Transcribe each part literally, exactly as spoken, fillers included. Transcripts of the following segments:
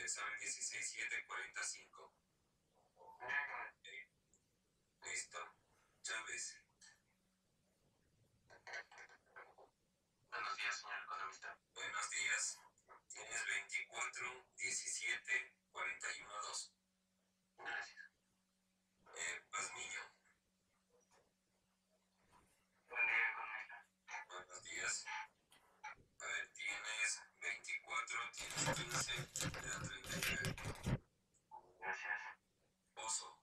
examen dieciséis siete cuarenta y cinco. Okay. Listo. Chávez. Buenos días, señor economista. Buenos días. Tienes veinticuatro diecisiete cuarenta y uno dos. Gracias. Eh, Pazmiño. Buen día, economista. Buenos días. A ver, tienes veinticuatro, tienes quince, te da treinta y nueve. Gracias. Pozo.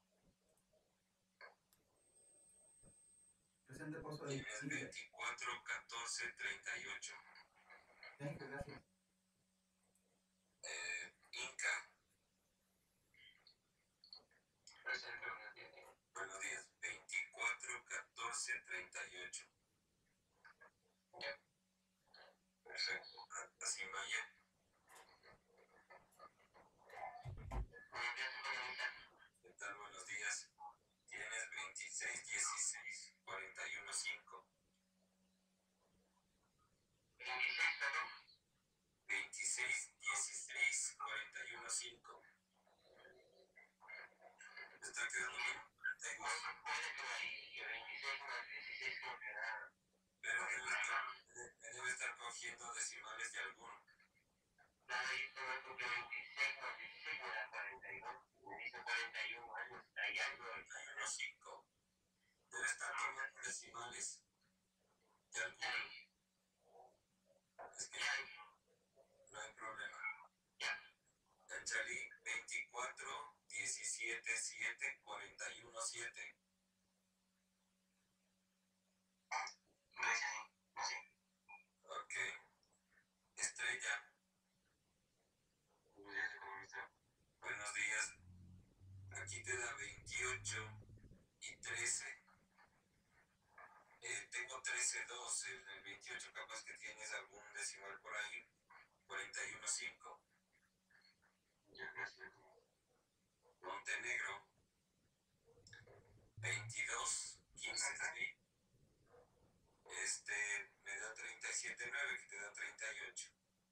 Presente Pozo de Tienes veinticuatro, catorce, treinta y ocho. Thank you, gracias. Eh, Inca. Presente, buenos días. Buenos días. veinticuatro, catorce, treinta y ocho. Ya. Perfecto. Así vaya. Buenos días, economista. ¿Qué tal? Buenos días. Tienes veintiséis, dieciséis, cuarenta y uno, cinco. veintiséis, perdón. veintiséis, dieciséis, cuarenta y uno, cinco. Está quedando bien. cuarenta y dos. Puede que varíe, veintiséis más dieciséis como que da. Pero debe estar, debe, debe estar cogiendo decimales de alguno. Nada, ahí se me cumple veintiséis más dieciséis me da cuarenta y dos. Me dice cuarenta y uno años. Hay algo. cuarenta y uno, cinco. Debe estar tomando decimales de alguno. Es que no hay problema. Ganchalí, veinticuatro, diecisiete, siete, cuarenta y uno, siete. Gracias, sí. Ok. Estrella, Buenos días, economista. buenos días. Aquí te da veintiocho y trece. Eh, tengo trece, dos. En el veintiocho capaz que tienes algún decimal por ahí. cuarenta y uno, cinco. Ya, gracias. Montenegro, veintidós, quince, seis. Este me da treinta y siete, nueve, que te da treinta y ocho.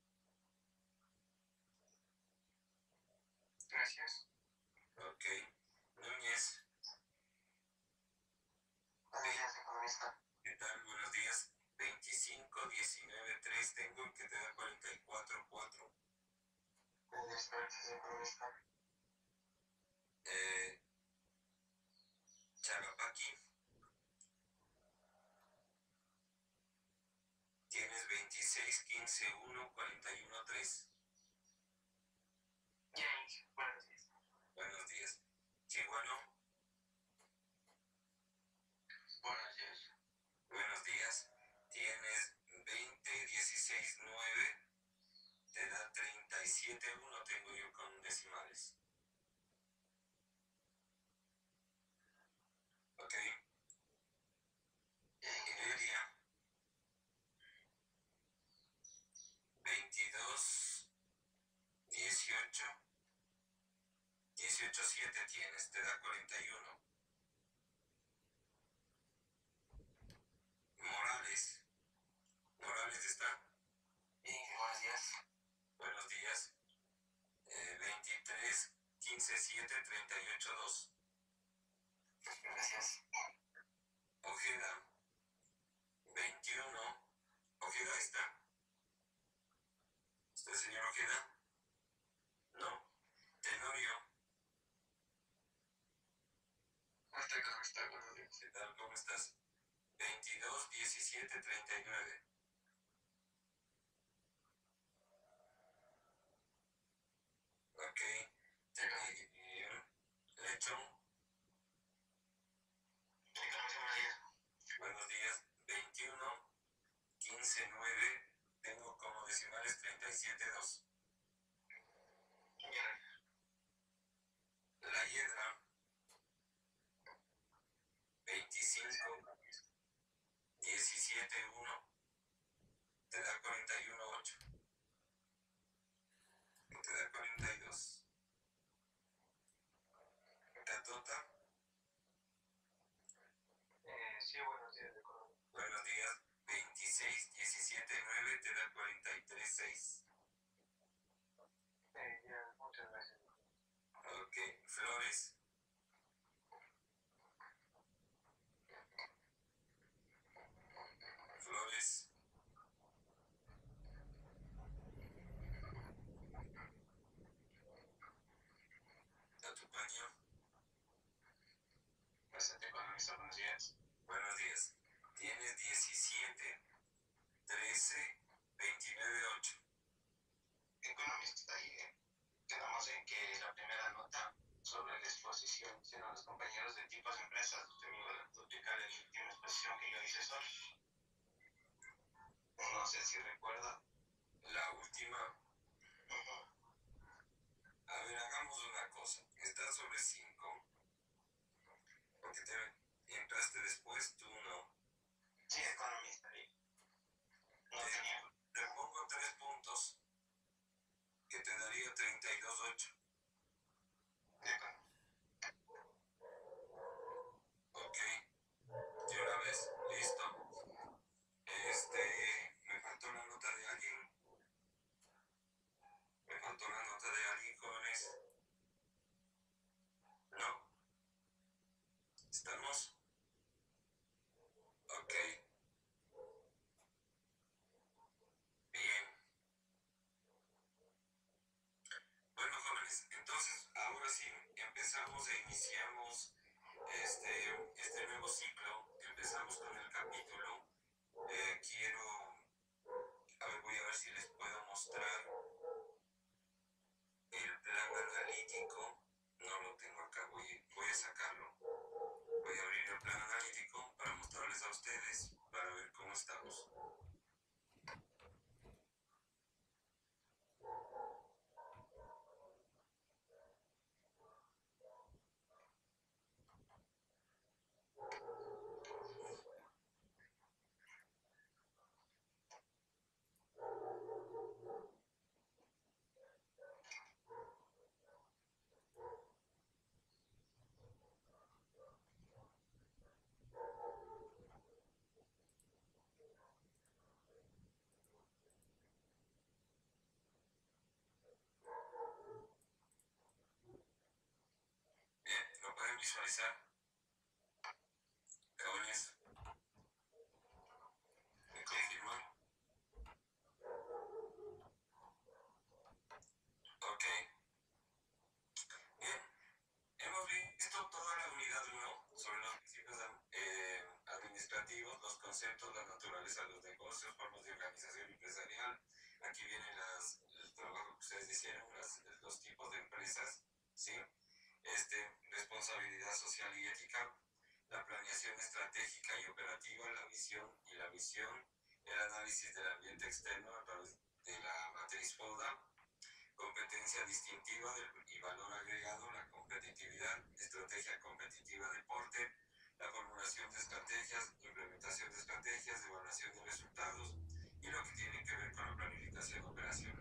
Gracias. Ok. Núñez, Buenos días, economista. ¿qué tal? Buenos días. veinticinco, diecinueve, tres tengo, que te da cuarenta y cuatro, cuatro. Buenos días, gracias, economista. Eh, Chagapaki, tienes veintiséis, quince, uno, cuarenta y uno, tres. James, buenos días. Buenos días. Chihuahua, Buenos días. buenos días. Tienes veinte, dieciséis, nueve. Te da treinta y siete, uno tengo yo con decimales. Ok. Iberia, veintidós, dieciocho. dieciocho, siete tienes, te da cuarenta y uno. Morales. Morales está. Bien, buenos días. Buenos días. Eh, veintitrés, quince, siete, treinta y ocho, dos. Gracias. Ojeda, veintiuno. Ojeda está. ¿Está el señor Ojeda? No. Tenorio, ¿Cómo está, economista? Buenos días. ¿qué tal? ¿Cómo estás? veintidós, diecisiete, treinta y nueve. Ok. Tenerife, Lechón, Economista, buenos días. buenos días. veintiuno, quince, nueve. Tengo como decimales treinta y siete, dos. Ya. La Hiedra, veinticinco, diecisiete, uno. Te da cuarenta y uno, ocho. Te da cuarenta y dos. Catota, Eh, sí, buenos días, economista. buenos días. veintiséis, diecisiete, nueve. Te da cuarenta y tres, seis. Eh, ya, muchas economista? Buenos días. Buenos días. Tienes diecisiete, trece, veintinueve, ocho. Economista, ahí eh, quedamos en que la primera nota sobre la exposición hicieron los compañeros de tipos de empresas. Usted me iba a duplicar la última exposición que yo hice solo. No sé si recuerda. La última. Ujú. A ver, hagamos una cosa. Está sobre cinco. Porque te entraste después, tú no. Sí, economista, ahí. No Te, tenía. te pongo tres puntos. Que te daría treinta y dos, ocho. De acuerdo. Ok. De una vez. Listo. Este. Me faltó la nota de alguien. Me faltó la nota de alguien, jóvenes. No. ¿Estamos? Ok. Bien. Bueno, jóvenes, entonces ahora sí empezamos e iniciamos este, este nuevo ciclo. Empezamos con el capítulo. Eh, quiero, a ver, voy a ver si les puedo mostrar el plan analítico. No lo tengo acá, voy, voy a sacarlo. Voy a abrir el plan analítico para mostrarles a ustedes, para ver cómo estamos. Bien, ¿lo pueden visualizar? Jóvenes, ¿me confirman? Ok. Bien, hemos visto toda la unidad uno sobre los principios eh, administrativos, los conceptos, la naturaleza de los negocios, formas de organización empresarial. Aquí vienen las, el trabajo que ustedes hicieron, las, los tipos de empresas, ¿sí? Este, responsabilidad social y ética, la planeación estratégica y operativa, la visión y la misión, el análisis del ambiente externo a través de la matriz FODA, competencia distintiva del, y valor agregado, la competitividad, estrategia competitiva deporte, la formulación de estrategias, implementación de estrategias, evaluación de resultados y lo que tiene que ver con la planificación operacional.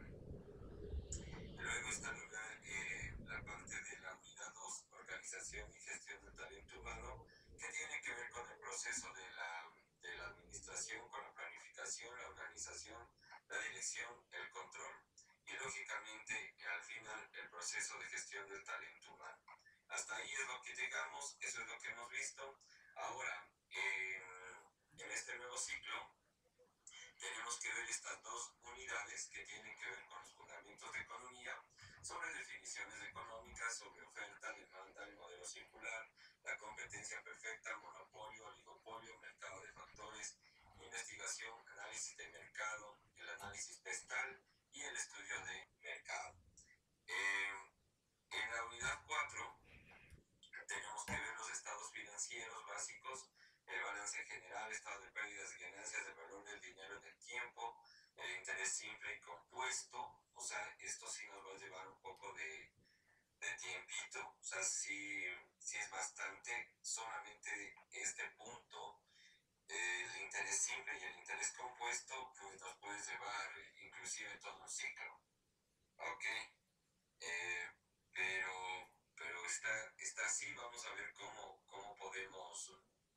Luego está la, eh, la parte de la unidad dos, organización y gestión del talento humano, que tiene que ver con el proceso de la, de la administración, con la planificación, la organización, la dirección, el control y lógicamente al final el proceso de gestión del talento humano. Hasta ahí es lo que llegamos, eso es lo que hemos visto. Ahora, eh, en este nuevo ciclo, tenemos que ver estas dos unidades que tienen que ver con los fundamentos de economía, sobre definiciones económicas, sobre oferta, demanda, el modelo circular, la competencia perfecta, monopolio, oligopolio, mercado de factores, investigación, análisis de mercado, el análisis pestal y el estudio de mercado. Eh, en la unidad cuatro tenemos que ver los estados financieros básicos, el balance general, estado de pérdidas y ganancias, el valor del dinero en el tiempo, el interés simple y compuesto. O sea, esto sí nos va a llevar un poco de, de tiempito. O sea, sí, sí es bastante. Solamente este punto, eh, el interés simple y el interés compuesto, pues nos puede llevar inclusive todo un ciclo. Ok. Eh, pero, pero está, está así. Vamos a ver cómo, cómo podemos,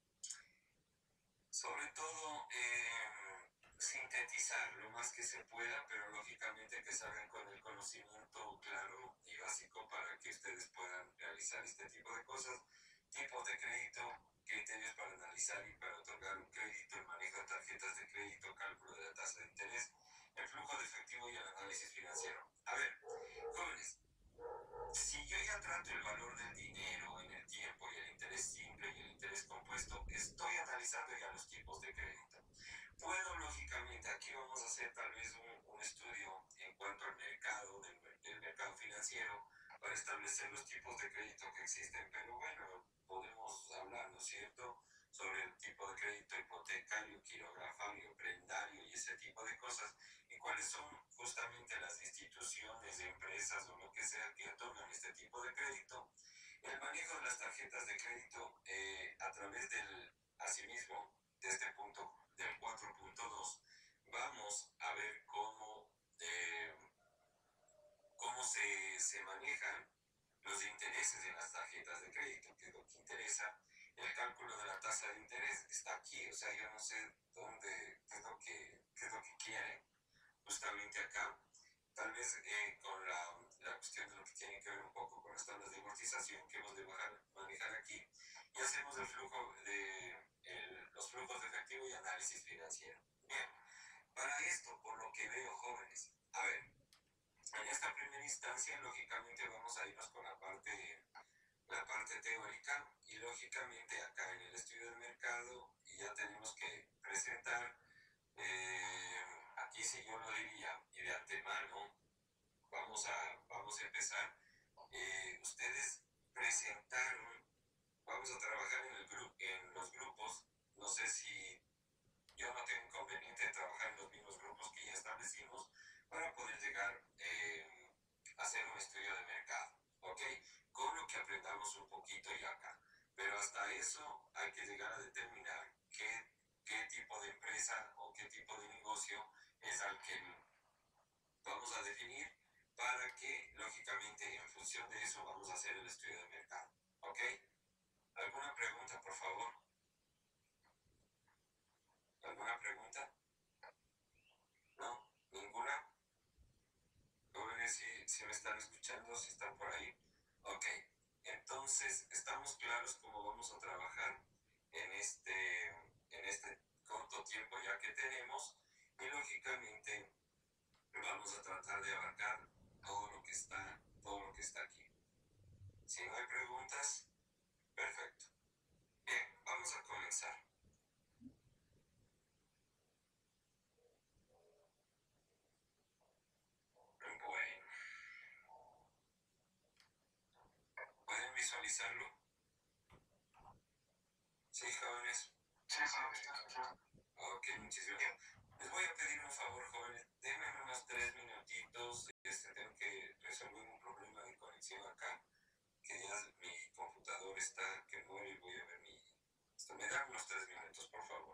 sobre todo, eh, sintetizar lo más que se pueda, pero lógicamente que salgan con el conocimiento claro y básico para que ustedes puedan realizar este tipo de cosas. Tipos de crédito, criterios para analizar y para otorgar un crédito, el manejo de tarjetas de crédito, cálculo de la tasa de interés, el flujo de efectivo y el análisis financiero. A ver, jóvenes, si yo ya trato el valor del dinero en el tiempo y el interés simple y el interés compuesto, para establecer los tipos de crédito que existen, pero bueno, podemos hablar, ¿no es cierto?, sobre el tipo de crédito hipotecario, quirografario, prendario y ese tipo de cosas, y cuáles son justamente las instituciones, empresas o lo que sea que otorgan este tipo de crédito. El manejo de las tarjetas de crédito eh, a través del, asimismo, de este punto, del cuatro punto dos, vamos a ver cómo, eh, cómo se, se manejan los intereses en las tarjetas de crédito, que es lo que interesa. El cálculo de la tasa de interés está aquí, o sea, yo no sé dónde, qué es lo que, qué es lo que quieren justamente acá. Tal vez eh, con la, la cuestión de lo que tiene que ver un poco con las tablas de amortización que hemos de bajar, manejar aquí, y hacemos el flujo de el, los flujos de efectivo y análisis financiero. Bien, para esto, por lo que veo, jóvenes, a ver, en esta primera instancia, lógicamente vamos a irnos con la parte, la parte teórica, y lógicamente acá en el estudio del mercado ya tenemos que presentar, eh, aquí sí yo lo diría, y de antemano, vamos a, vamos a empezar. Eh, ustedes presentaron, vamos a trabajar en, el gru en los grupos, no sé si yo no tengo inconveniente de trabajar en los mismos grupos que ya establecimos para poder llegar eh, a hacer un estudio de mercado, ¿ok? Con lo que aprendamos un poquito y acá. Pero hasta eso hay que llegar a determinar qué, qué tipo de empresa o qué tipo de negocio es al que vamos a definir, para que, lógicamente, en función de eso vamos a hacer el estudio de mercado, ¿ok? ¿Alguna pregunta, por favor? ¿Alguna pregunta? ¿No? ¿Ninguna? Jóvenes, si, si me están escuchando, si están por ahí. Ok, entonces, estamos claros cómo vamos a trabajar en este, en este corto tiempo ya que tenemos, y lógicamente vamos a tratar de abarcar todo lo que está, todo lo que está aquí. Si no hay preguntas, perfecto. Bien, vamos a comenzar. Bueno, ¿pueden visualizarlo? Sí, jóvenes. Sí, sí, sí. Ok, muchísimas gracias. Les voy a pedir un favor, jóvenes. Denme unos tres minutitos. Este, tengo que resolver un problema de conexión acá, que ya mi computador está que muere, y voy a ver mi... Esto, me dan unos tres minutos, por favor.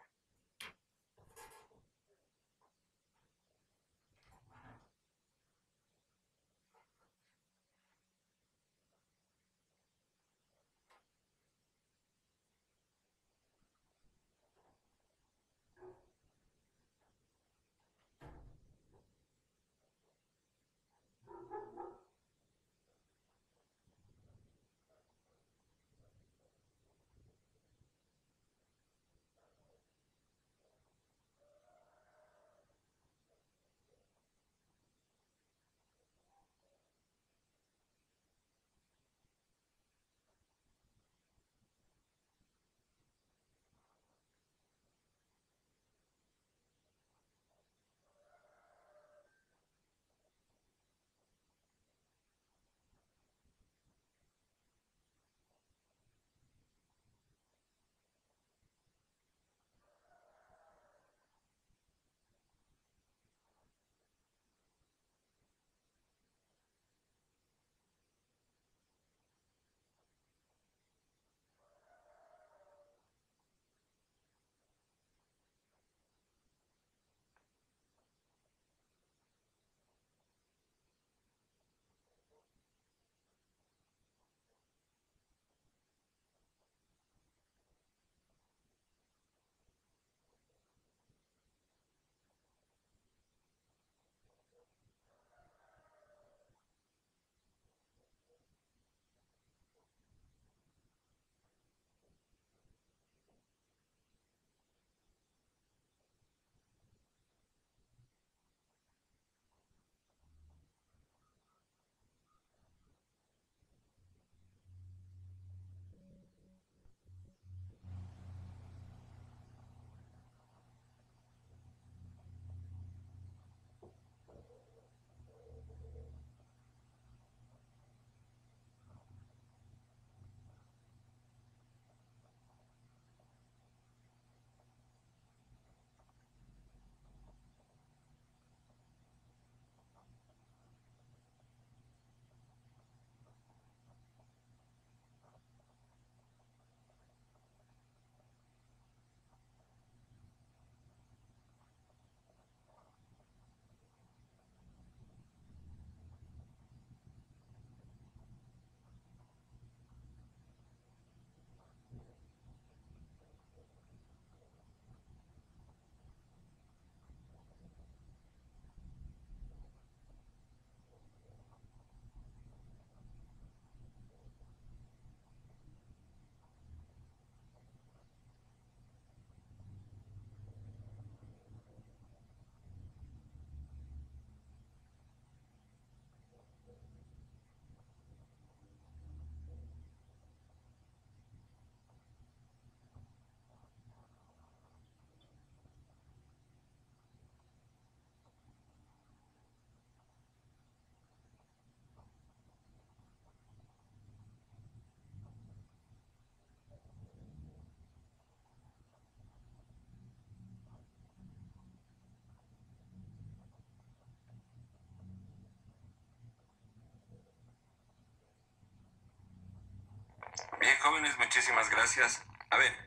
jóvenes, muchísimas gracias. A ver,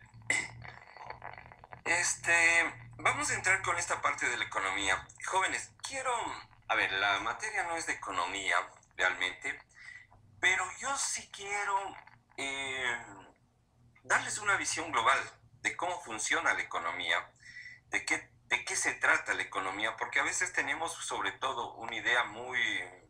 este, vamos a entrar con esta parte de la economía. Jóvenes, quiero, a ver, la materia no es de economía realmente, pero yo sí quiero eh, darles una visión global de cómo funciona la economía, de qué, de qué se trata la economía, porque a veces tenemos sobre todo una idea muy,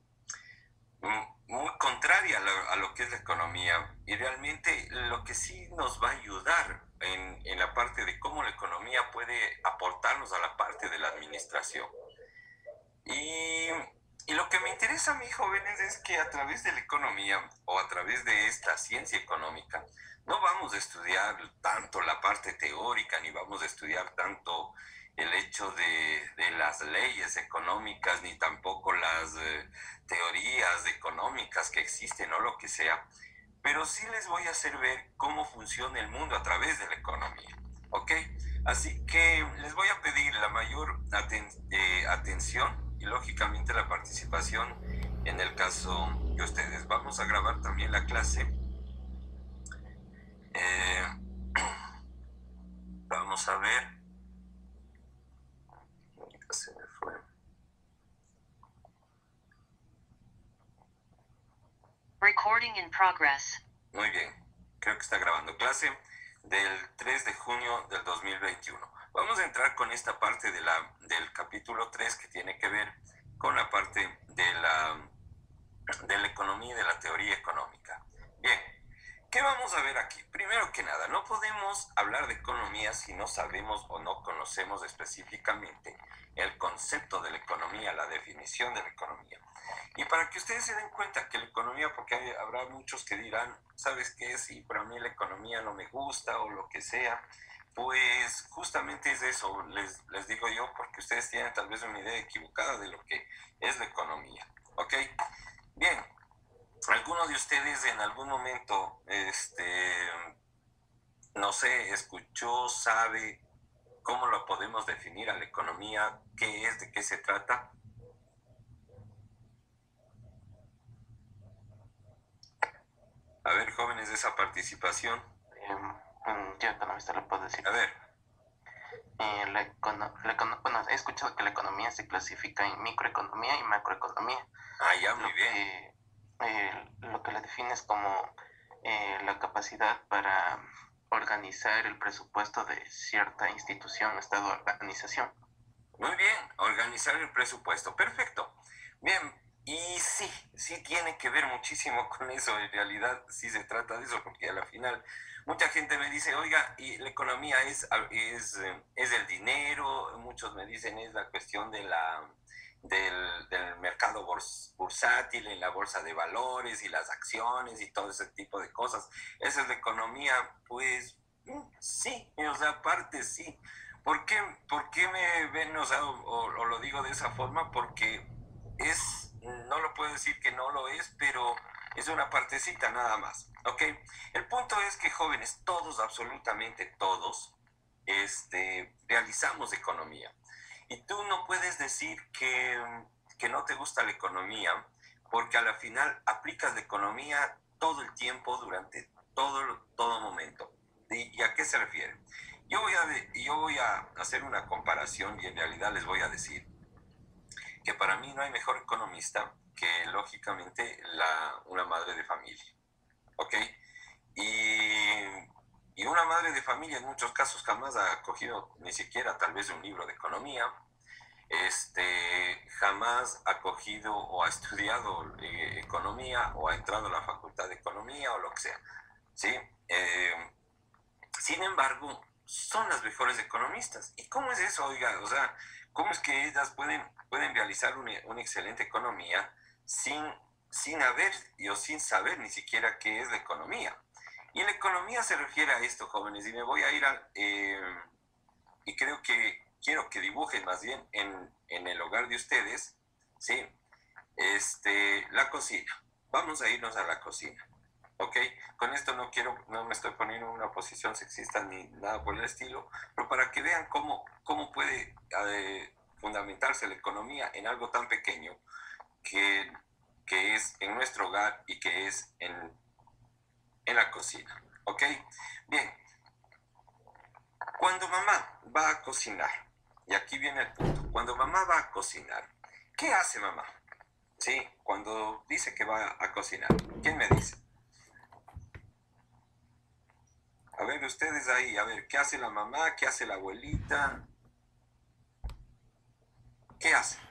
muy contraria a lo, a lo que es la economía, y realmente lo que sí nos va a ayudar en, en la parte de cómo la economía puede aportarnos a la parte de la administración. Y, y lo que me interesa a mí, jóvenes, es que a través de la economía o a través de esta ciencia económica no vamos a estudiar tanto la parte teórica ni vamos a estudiar tanto el hecho de, de las leyes económicas ni tampoco las eh, teorías económicas que existen o lo que sea, pero sí les voy a hacer ver cómo funciona el mundo a través de la economía, ¿ok? Así que les voy a pedir la mayor aten eh, atención y lógicamente la participación en el caso de ustedes. Vamos a grabar también la clase. Eh, vamos a ver. Se me fue. Recording in progress. Muy bien, creo que está grabando clase del tres de junio del dos mil veintiuno. Vamos a entrar con esta parte de la, del capítulo tres que tiene que ver con la parte de la, de la economía y de la teoría económica. Bien, ¿qué vamos a ver aquí? Primero que nada, no podemos hablar de economía si no sabemos o no conocemos específicamente el concepto de la economía, la definición de la economía. Y para que ustedes se den cuenta que la economía, porque hay, habrá muchos que dirán, ¿sabes qué? Sí, pero a mí la economía no me gusta o lo que sea. Pues justamente es eso, les, les digo yo, porque ustedes tienen tal vez una idea equivocada de lo que es la economía. ¿Ok? Bien, ¿alguno de ustedes en algún momento, este, no sé, escuchó, sabe cómo lo podemos definir a la economía? ¿Qué es? ¿De qué se trata? A ver, jóvenes, de esa participación. Eh, yo economista le puedo decir. A ver. Eh, la econo la econo bueno, he escuchado que la economía se clasifica en microeconomía y macroeconomía. Ah, ya, muy lo bien. Que, eh, lo que la define es como eh, la capacidad para organizar el presupuesto de cierta institución, estado o organización. Muy bien, organizar el presupuesto. Perfecto. Bien, y sí, sí tiene que ver muchísimo con eso. En realidad sí se trata de eso, porque a la final mucha gente me dice, oiga, y la economía es, es, es el dinero. Muchos me dicen es la cuestión de la, del, del mercado bursátil, en la bolsa de valores y las acciones y todo ese tipo de cosas. Esa es la economía. Pues sí, o sea, aparte sí. ¿Por qué, ¿Por qué me ven, o sea, o, o lo digo de esa forma? Porque es, no lo puedo decir que no lo es, pero es una partecita nada más, ¿ok? El punto es que, jóvenes, todos, absolutamente todos, este, realizamos economía. Y tú no puedes decir que, que no te gusta la economía, porque a la final aplicas la economía todo el tiempo, durante todo, todo momento. ¿Y, y a qué se refiere? Yo voy, a de, yo voy a hacer una comparación y en realidad les voy a decir que para mí no hay mejor economista que, lógicamente, la, una madre de familia, ¿ok? Y, y una madre de familia en muchos casos jamás ha cogido ni siquiera tal vez un libro de economía, este, jamás ha cogido o ha estudiado eh, economía o ha entrado a la facultad de economía o lo que sea, ¿sí? Eh, sin embargo, son las mejores economistas. ¿Y cómo es eso, oiga? O sea, ¿cómo es que ellas pueden, pueden realizar una, una excelente economía sin, sin haber o sin saber ni siquiera qué es la economía? Y la economía se refiere a esto, jóvenes, y me voy a ir a... Eh, y creo que quiero que dibujen más bien en, en el hogar de ustedes, ¿sí? Este, la cocina. Vamos a irnos a la cocina. ¿Ok? Con esto no quiero, no me estoy poniendo en una posición sexista ni nada por el estilo, pero para que vean cómo, cómo puede eh, fundamentarse la economía en algo tan pequeño que, que es en nuestro hogar y que es en, en la cocina. ¿Ok? Bien. Cuando mamá va a cocinar, y aquí viene el punto, cuando mamá va a cocinar, ¿qué hace mamá? Sí, cuando dice que va a cocinar, ¿quién me dice? A ver, ustedes ahí, a ver, ¿qué hace la mamá? ¿Qué hace la abuelita? ¿Qué hace?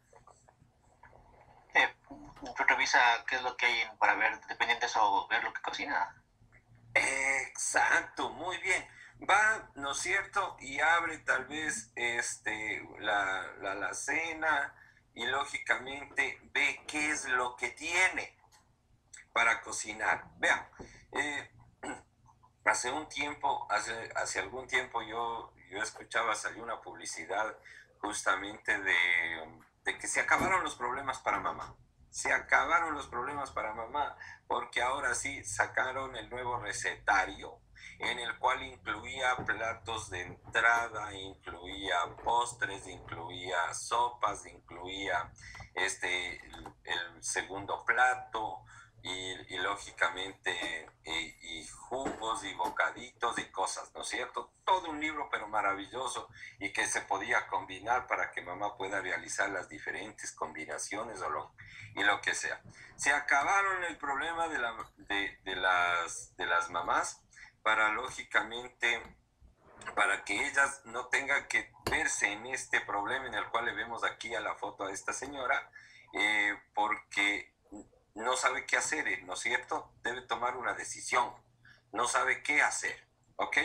Eh, revisa qué es lo que hay para ver dependientes o ver lo que cocina. Exacto, muy bien. Va, ¿no es cierto? Y abre tal vez este, la, la alacena y lógicamente ve qué es lo que tiene para cocinar. Vean, eh, hace un tiempo, hace, hace algún tiempo yo, yo escuchaba, salió una publicidad justamente de, de que se acabaron los problemas para mamá. Se acabaron los problemas para mamá porque ahora sí sacaron el nuevo recetario en el cual incluía platos de entrada, incluía postres, incluía sopas, incluía este, el, el segundo plato y, y lógicamente y, y jugos y bocaditos y cosas, ¿no es cierto? Todo un libro pero maravilloso y que se podía combinar para que mamá pueda realizar las diferentes combinaciones o lo, y lo que sea. Se acabaron el problema de, la, de, de, las, de las mamás para lógicamente, para que ellas no tengan que verse en este problema en el cual le vemos aquí a la foto a esta señora, eh, porque no sabe qué hacer, ¿no es cierto? Debe tomar una decisión, no sabe qué hacer, ¿ok?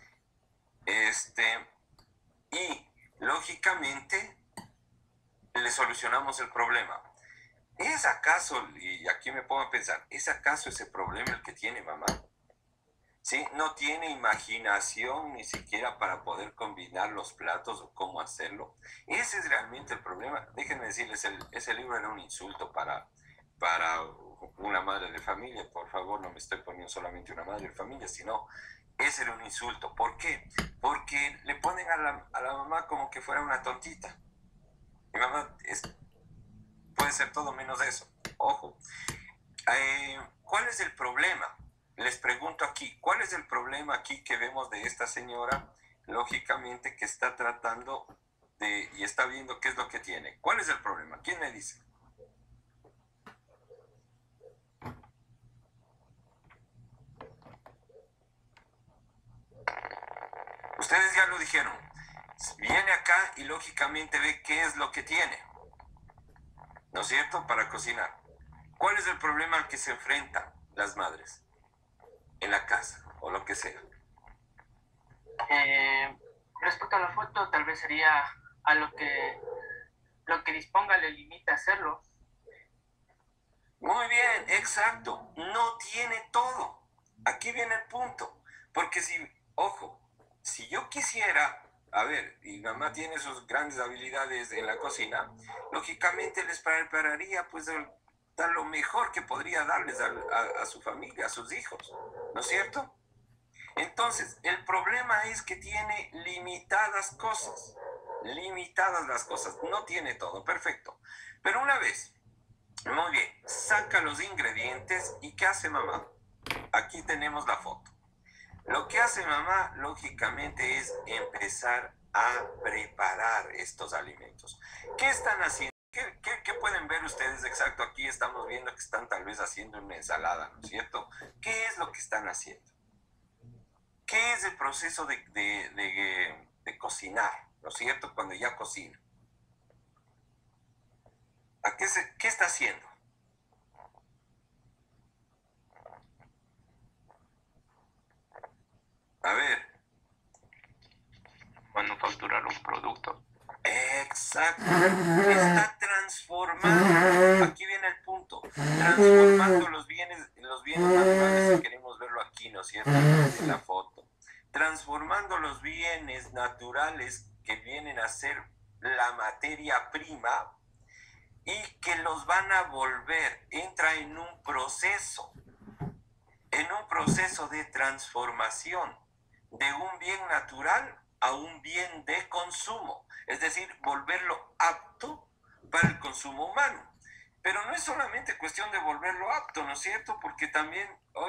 Este, y lógicamente le solucionamos el problema. ¿Es acaso, y aquí me pongo a pensar, ¿es acaso ese problema el que tiene mamá? ¿Sí? No tiene imaginación ni siquiera para poder combinar los platos o cómo hacerlo. Ese es realmente el problema. Déjenme decirles, el, ese libro era un insulto para, para una madre de familia. Por favor, no me estoy poniendo solamente una madre de familia, sino ese era un insulto. ¿Por qué? Porque le ponen a la, a la mamá como que fuera una tontita. Mi mamá es, puede ser todo menos eso. Ojo. Eh, ¿Cuál es el problema? Les pregunto aquí, ¿cuál es el problema aquí que vemos de esta señora? Lógicamente que está tratando de, y está viendo qué es lo que tiene. ¿Cuál es el problema? ¿Quién me dice? Ustedes ya lo dijeron. Viene acá y lógicamente ve qué es lo que tiene. ¿No es cierto? Para cocinar. ¿Cuál es el problema al que se enfrentan las madres en la casa o lo que sea? Eh, respecto a la foto, tal vez sería a lo que lo que disponga le limita a hacerlo. Muy bien, exacto. No tiene todo. Aquí viene el punto. Porque si, ojo, si yo quisiera, a ver, y mamá tiene sus grandes habilidades en la cocina, lógicamente les prepararía pues el, lo mejor que podría darles a, a, a su familia, a sus hijos, ¿no es cierto? Entonces, el problema es que tiene limitadas cosas, limitadas las cosas, no tiene todo, perfecto. Pero una vez, muy bien, saca los ingredientes y ¿qué hace mamá? Aquí tenemos la foto. Lo que hace mamá, lógicamente, es empezar a preparar estos alimentos. ¿Qué están haciendo? ¿Qué, qué, ¿Qué pueden ver ustedes exacto? Aquí estamos viendo que están tal vez haciendo una ensalada, ¿no es cierto? ¿Qué es lo que están haciendo? ¿Qué es el proceso de, de, de, de cocinar, ¿no es cierto? Cuando ya cocina. ¿A qué, se, ¿Qué está haciendo? A ver. Manufacturar un producto. Exacto. Está transformando. Aquí viene el punto. Transformando los bienes, los bienes naturales, si queremos verlo aquí, ¿no es cierto? En la foto. Transformando los bienes naturales que vienen a ser la materia prima y que los van a volver. Entra en un proceso. En un proceso de transformación de un bien natural a un bien de consumo, es decir, volverlo apto para el consumo humano. Pero no es solamente cuestión de volverlo apto, ¿no es cierto? Porque también, oiga,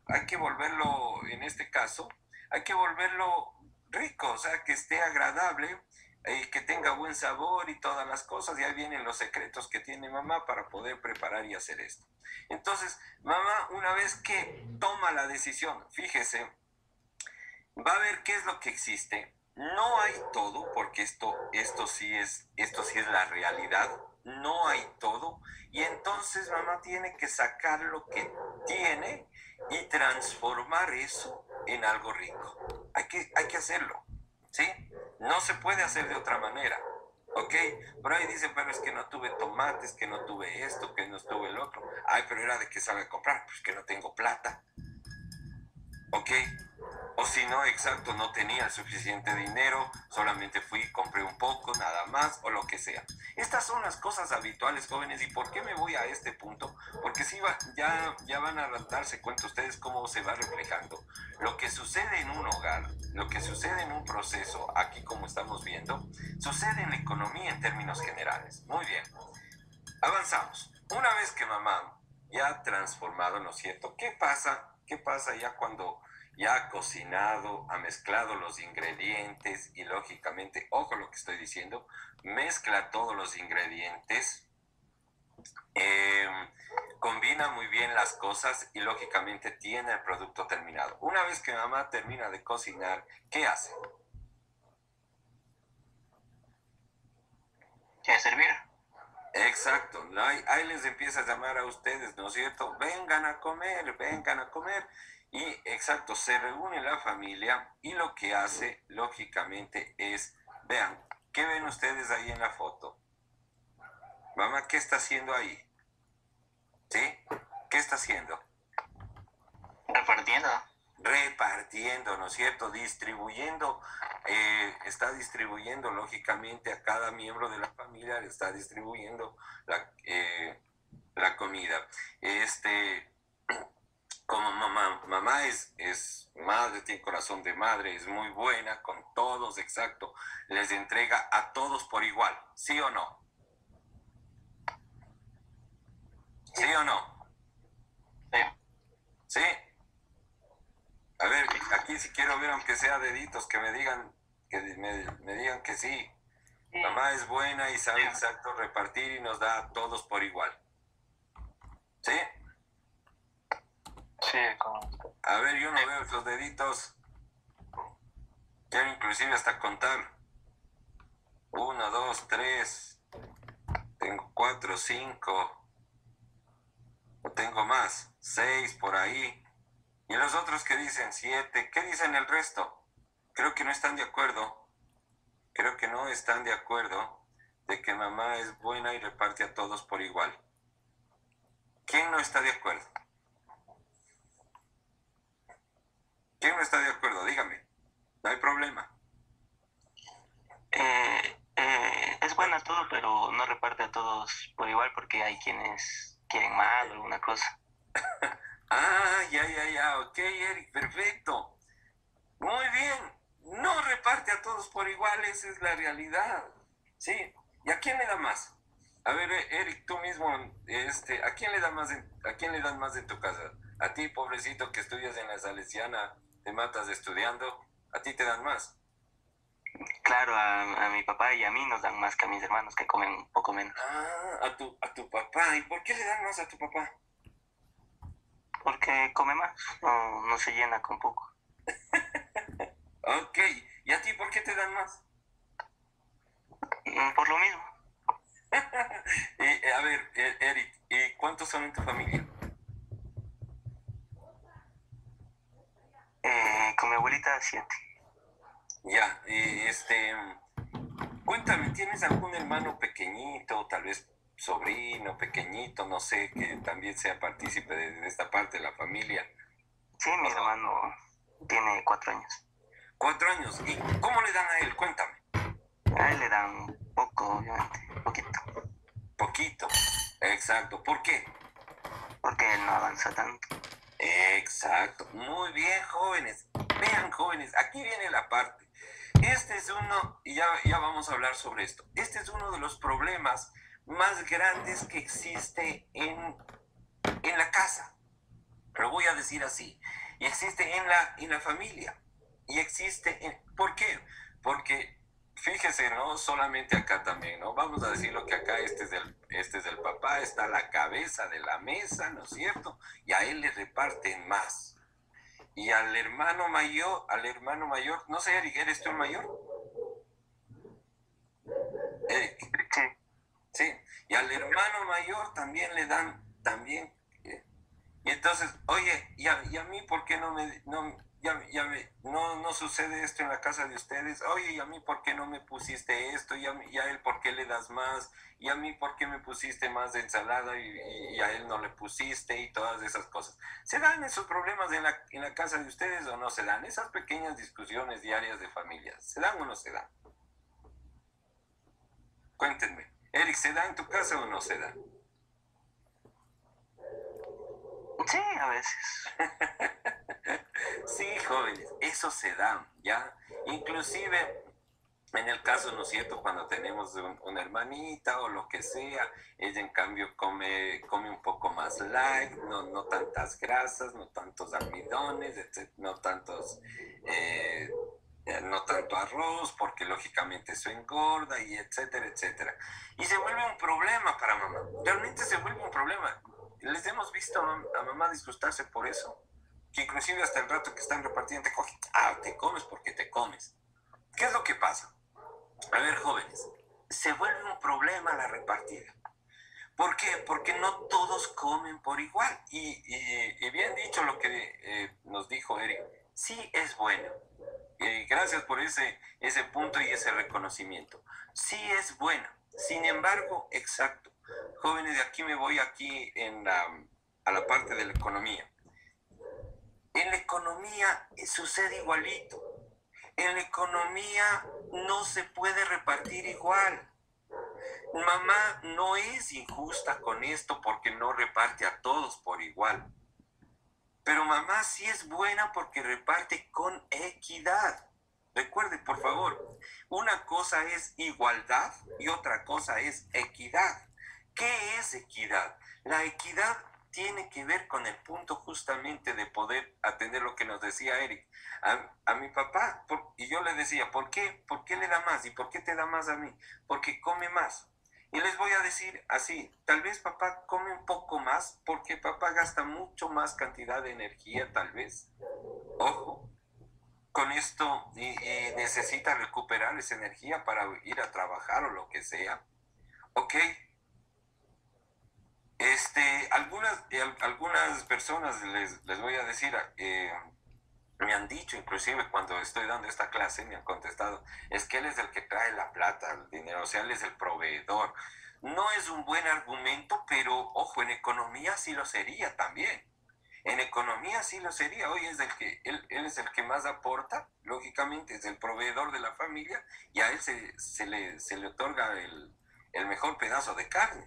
hay que volverlo, en este caso, hay que volverlo rico, o sea, que esté agradable, eh, que tenga buen sabor y todas las cosas, y ahí vienen los secretos que tiene mamá para poder preparar y hacer esto. Entonces, mamá, una vez que toma la decisión, fíjese, va a ver qué es lo que existe. No hay todo, porque esto, esto, sí es, esto sí es la realidad, no hay todo, y entonces mamá tiene que sacar lo que tiene y transformar eso en algo rico. Hay que, hay que hacerlo, ¿sí? No se puede hacer de otra manera, ¿ok? Pero ahí dicen, pero es que no tuve tomates, que no tuve esto, que no tuve el otro. Ay, pero era de que salga a comprar, pues que no tengo plata, ¿ok? O si no, exacto, no tenía el suficiente dinero, solamente fui y compré un poco, nada más, o lo que sea. Estas son las cosas habituales, jóvenes. ¿Y por qué me voy a este punto? Porque si va, ya, ya van a darse cuenta ustedes cómo se va reflejando. Lo que sucede en un hogar, lo que sucede en un proceso, aquí como estamos viendo, sucede en la economía en términos generales. Muy bien, avanzamos. Una vez que mamá ya ha transformado, ¿no es cierto? ¿Qué pasa? ¿Qué pasa ya cuando ya ha cocinado, ha mezclado los ingredientes y lógicamente, ojo lo que estoy diciendo, mezcla todos los ingredientes, eh, combina muy bien las cosas y lógicamente tiene el producto terminado? Una vez que mamá termina de cocinar, ¿qué hace? ¿Qué servir? Exacto, ¿no? ahí, ahí les empieza a llamar a ustedes, ¿no es cierto? Vengan a comer, vengan a comer. Y exacto, se reúne la familia y lo que hace, lógicamente, es, vean, ¿qué ven ustedes ahí en la foto? Mamá, ¿qué está haciendo ahí? ¿Sí? ¿Qué está haciendo? Repartiendo. Repartiendo, ¿no es cierto? Distribuyendo, eh, está distribuyendo, lógicamente, a cada miembro de la familia, le está distribuyendo la, eh, la comida. Este... Como mamá, mamá es, es madre, tiene corazón de madre, es muy buena con todos, exacto, les entrega a todos por igual, ¿sí o no? ¿Sí o no? Sí. ¿Sí? A ver, aquí si quiero ver, aunque sea deditos, que me digan, que me, me digan que sí. Mamá es buena y sabe exacto repartir y nos da a todos por igual. ¿Sí? Sí, como... A ver, yo no veo esos deditos. Quiero inclusive hasta contar. Uno, dos, tres. Tengo cuatro, cinco. O tengo más. Seis por ahí. Y los otros que dicen siete. ¿Qué dicen el resto? Creo que no están de acuerdo. Creo que no están de acuerdo de que mamá es buena y reparte a todos por igual. ¿Quién no está de acuerdo? ¿Quién no está de acuerdo? Dígame. No hay problema. Eh, eh, es buena todo, pero no reparte a todos por igual porque hay quienes quieren más o alguna cosa. Ah, ya, ya, ya. Ok, Eric, perfecto. Muy bien. No reparte a todos por igual, esa es la realidad. Sí. ¿Y a quién le da más? A ver, Eric, tú mismo, este, ¿a quién le da más en, a quién le dan más en tu casa? A ti, pobrecito, que estudias en la Salesiana, te matas estudiando, ¿a ti te dan más? Claro, a, a mi papá y a mí nos dan más que a mis hermanos que comen un poco menos. Ah, a tu, a tu papá. ¿Y por qué le dan más a tu papá? Porque come más, no, no se llena con poco. Ok, ¿y a ti por qué te dan más? Mm, Por lo mismo. y, a ver, Eric, ¿y cuántos son en tu familia? Eh, con mi abuelita, siete. Ya, eh, este, cuéntame, ¿tienes algún hermano pequeñito, tal vez sobrino pequeñito, no sé, que también sea partícipe de, de esta parte de la familia? Sí, mi hermano tiene cuatro años. Cuatro años, ¿y cómo le dan a él? Cuéntame. A él le dan poco, obviamente, poquito. Poquito, exacto, ¿por qué? Porque él no avanza tanto. Exacto, muy bien, jóvenes. Vean, jóvenes, aquí viene la parte. Este es uno, y ya, ya vamos a hablar sobre esto. Este es uno de los problemas más grandes que existe en, en la casa. Lo voy a decir así. Y existe en la, en la familia. Y existe en... ¿Por qué? Porque, fíjese, ¿no? Solamente acá también, ¿no? Vamos a decirlo que acá este es, del, este es del papá, está la cabeza de la mesa, ¿no es cierto? Y a él le reparten más. Y al hermano mayor, al hermano mayor, no sé, Eric, ¿eres tú el mayor? Eric. Sí. Sí. Y al hermano mayor también le dan, también... ¿eh? Y entonces, oye, ¿y a, y a mí por qué no me... No, ya, ya me, no, no sucede esto en la casa de ustedes? Oye, ¿y a mí por qué no me pusiste esto? ¿Y a, mí, y a él por qué le das más? ¿Y a mí por qué me pusiste más de ensalada y, y, y a él no le pusiste? Y todas esas cosas. ¿Se dan esos problemas en la, en la casa de ustedes o no se dan? Esas pequeñas discusiones diarias de familia, ¿se dan o no se dan? Cuéntenme. Eric, ¿se da en tu casa o no se da? Sí, a veces. Sí, jóvenes, eso se da, ¿ya? Inclusive, en el caso, ¿no es cierto?, cuando tenemos un, una hermanita o lo que sea, ella en cambio come, come un poco más light, no, no tantas grasas, no tantos almidones, etcétera, no tantos... Eh, no tanto arroz, porque lógicamente eso engorda, y etcétera, etcétera. Y se vuelve un problema para mamá. Realmente se vuelve un problema. Les hemos visto a mamá disgustarse por eso. Que inclusive hasta el rato que están repartiendo te cogen. Ah, te comes porque te comes. ¿Qué es lo que pasa? A ver, jóvenes, se vuelve un problema la repartida. ¿Por qué? Porque no todos comen por igual. Y, y, y bien dicho lo que eh, nos dijo Eric, sí es bueno. Y gracias por ese, ese punto y ese reconocimiento. Sí es bueno. Sin embargo, exacto. Jóvenes, de aquí me voy aquí en la, a la parte de la economía. En la economía sucede igualito. En la economía no se puede repartir igual. Mamá no es injusta con esto porque no reparte a todos por igual. Pero mamá sí es buena porque reparte con equidad. Recuerde, por favor, una cosa es igualdad y otra cosa es equidad. ¿Qué es equidad? La equidad tiene que ver con el punto justamente de poder atender lo que nos decía Eric. A, a mi papá, por, y yo le decía, ¿por qué? ¿Por qué le da más? ¿Y por qué te da más a mí? Porque come más. Y les voy a decir así, tal vez papá come un poco más porque papá gasta mucho más cantidad de energía, tal vez. Ojo, con esto y, y necesita recuperar esa energía para ir a trabajar o lo que sea. Ok. Este, algunas, eh, algunas personas les, les voy a decir, eh, me han dicho, inclusive cuando estoy dando esta clase, me han contestado, es que él es el que trae la plata, el dinero, o sea, él es el proveedor. No es un buen argumento, pero ojo, en economía sí lo sería también. En economía sí lo sería. Hoy es el que, él, él es el que más aporta, lógicamente es el proveedor de la familia y a él se, se, le, se le otorga el, el mejor pedazo de carne.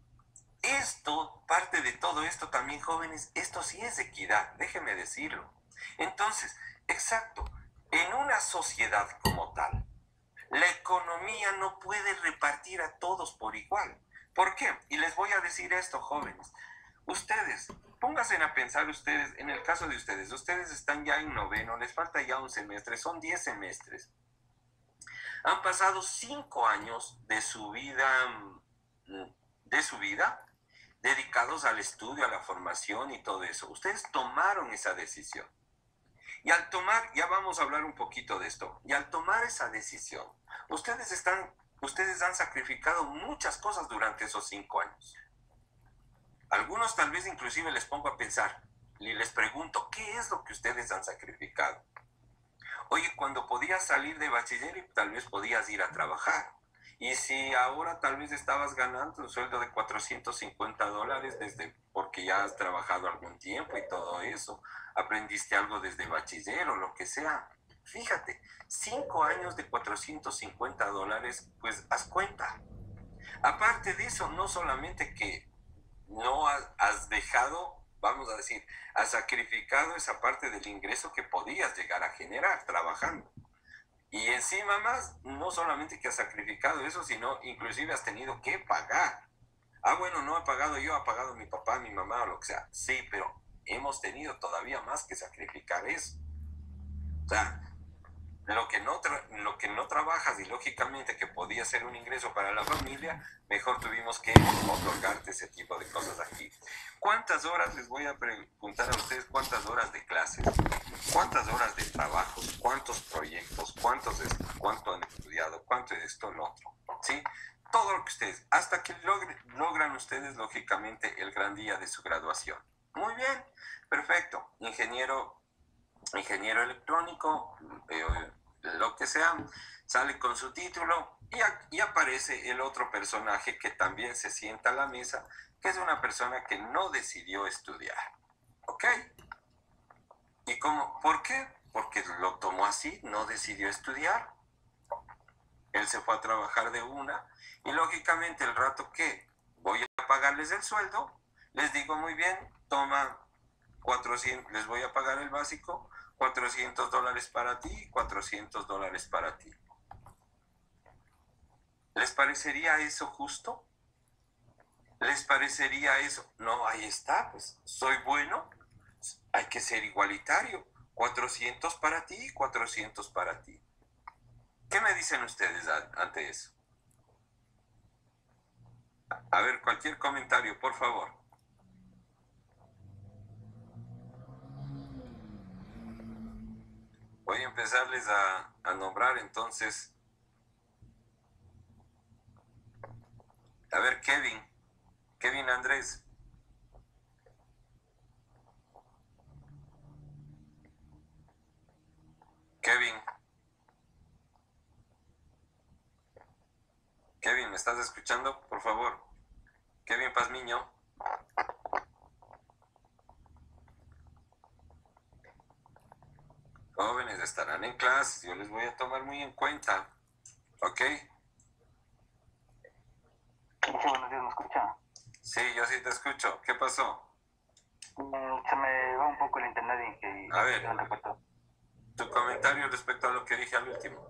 Esto, parte de todo esto también, jóvenes, esto sí es equidad, déjenme decirlo. Entonces, exacto, en una sociedad como tal, la economía no puede repartir a todos por igual. ¿Por qué? Y les voy a decir esto, jóvenes. Ustedes, pónganse a pensar ustedes, en el caso de ustedes, ustedes están ya en noveno, les falta ya un semestre, son diez semestres. Han pasado cinco años de su vida, de su vida, dedicados al estudio, a la formación y todo eso. Ustedes tomaron esa decisión. Y al tomar, ya vamos a hablar un poquito de esto, y al tomar esa decisión, ustedes están, ustedes han sacrificado muchas cosas durante esos cinco años. Algunos tal vez inclusive les pongo a pensar, y les pregunto, ¿qué es lo que ustedes han sacrificado? Oye, cuando podías salir de bachiller, tal vez podías ir a trabajar. Y si ahora tal vez estabas ganando un sueldo de cuatrocientos cincuenta dólares desde, porque ya has trabajado algún tiempo y todo eso, aprendiste algo desde bachiller o lo que sea. Fíjate, cinco años de cuatrocientos cincuenta dólares, pues haz cuenta. Aparte de eso, no solamente que no has, has dejado, vamos a decir, has sacrificado esa parte del ingreso que podías llegar a generar trabajando. Y encima más, no solamente que has sacrificado eso, sino inclusive has tenido que pagar. Ah, bueno, no he pagado yo, ha pagado mi papá, mi mamá o lo que sea. Sí, pero hemos tenido todavía más que sacrificar eso. O sea, lo que no, tra lo que no trabajas y lógicamente que podía ser un ingreso para la familia, mejor tuvimos que otorgarte ese tipo de cosas aquí. ¿Cuántas horas, les voy a preguntar a ustedes, cuántas horas de clases, cuántas horas de trabajo, cuántos proyectos, cuántos cuánto han estudiado, cuánto es esto, lo otro, ¿sí? Todo lo que ustedes, hasta que logre, logran ustedes lógicamente el gran día de su graduación. Muy bien, perfecto. Ingeniero, ingeniero electrónico, eh, lo que sea, sale con su título y, a, y aparece el otro personaje que también se sienta a la mesa, que es una persona que no decidió estudiar. ¿Ok? ¿Y cómo? ¿Por qué? Porque lo tomó así, no decidió estudiar. Él se fue a trabajar de una y lógicamente el rato que voy a pagarles el sueldo, les digo muy bien, toma cuatrocientos, les voy a pagar el básico, cuatrocientos dólares para ti, cuatrocientos dólares para ti. ¿Les parecería eso justo? ¿Les parecería eso? No, ahí está, pues soy bueno, hay que ser igualitario, cuatrocientos para ti, cuatrocientos para ti. ¿Qué me dicen ustedes ante eso? A ver, cualquier comentario, por favor. Voy a empezarles a, a nombrar entonces. A ver, Kevin. Kevin Andrés. Kevin. Kevin, ¿me estás escuchando? Por favor. Kevin Pazmiño. Jóvenes, estarán en clases, yo les voy a tomar muy en cuenta. ¿Ok? Sí, buenos días, ¿me escucha? Sí, yo sí te escucho. ¿Qué pasó? Mm, se me va un poco el internet y que... A ver, tu comentario respecto a lo que dije al último.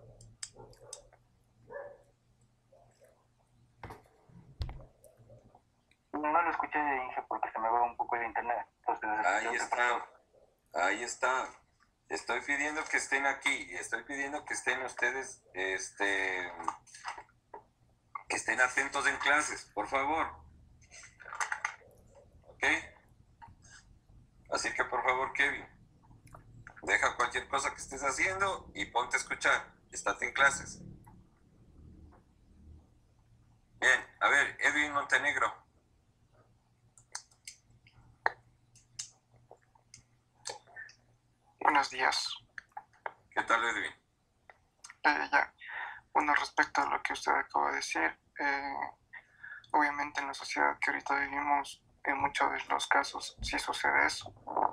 No lo escuché, Inge, porque se me va un poco el internet. Entonces, ahí está, ahí está. Estoy pidiendo que estén aquí, estoy pidiendo que estén ustedes, este, que estén atentos en clases, por favor. ¿Ok? Así que por favor, Kevin, deja cualquier cosa que estés haciendo y ponte a escuchar. Estate en clases. Bien, a ver, Edwin Montenegro. Buenos días. ¿Qué tal, Edwin? Eh, ya, bueno, respecto a lo que usted acaba de decir, eh, obviamente en la sociedad que ahorita vivimos, en muchos de los casos sí sucede eso.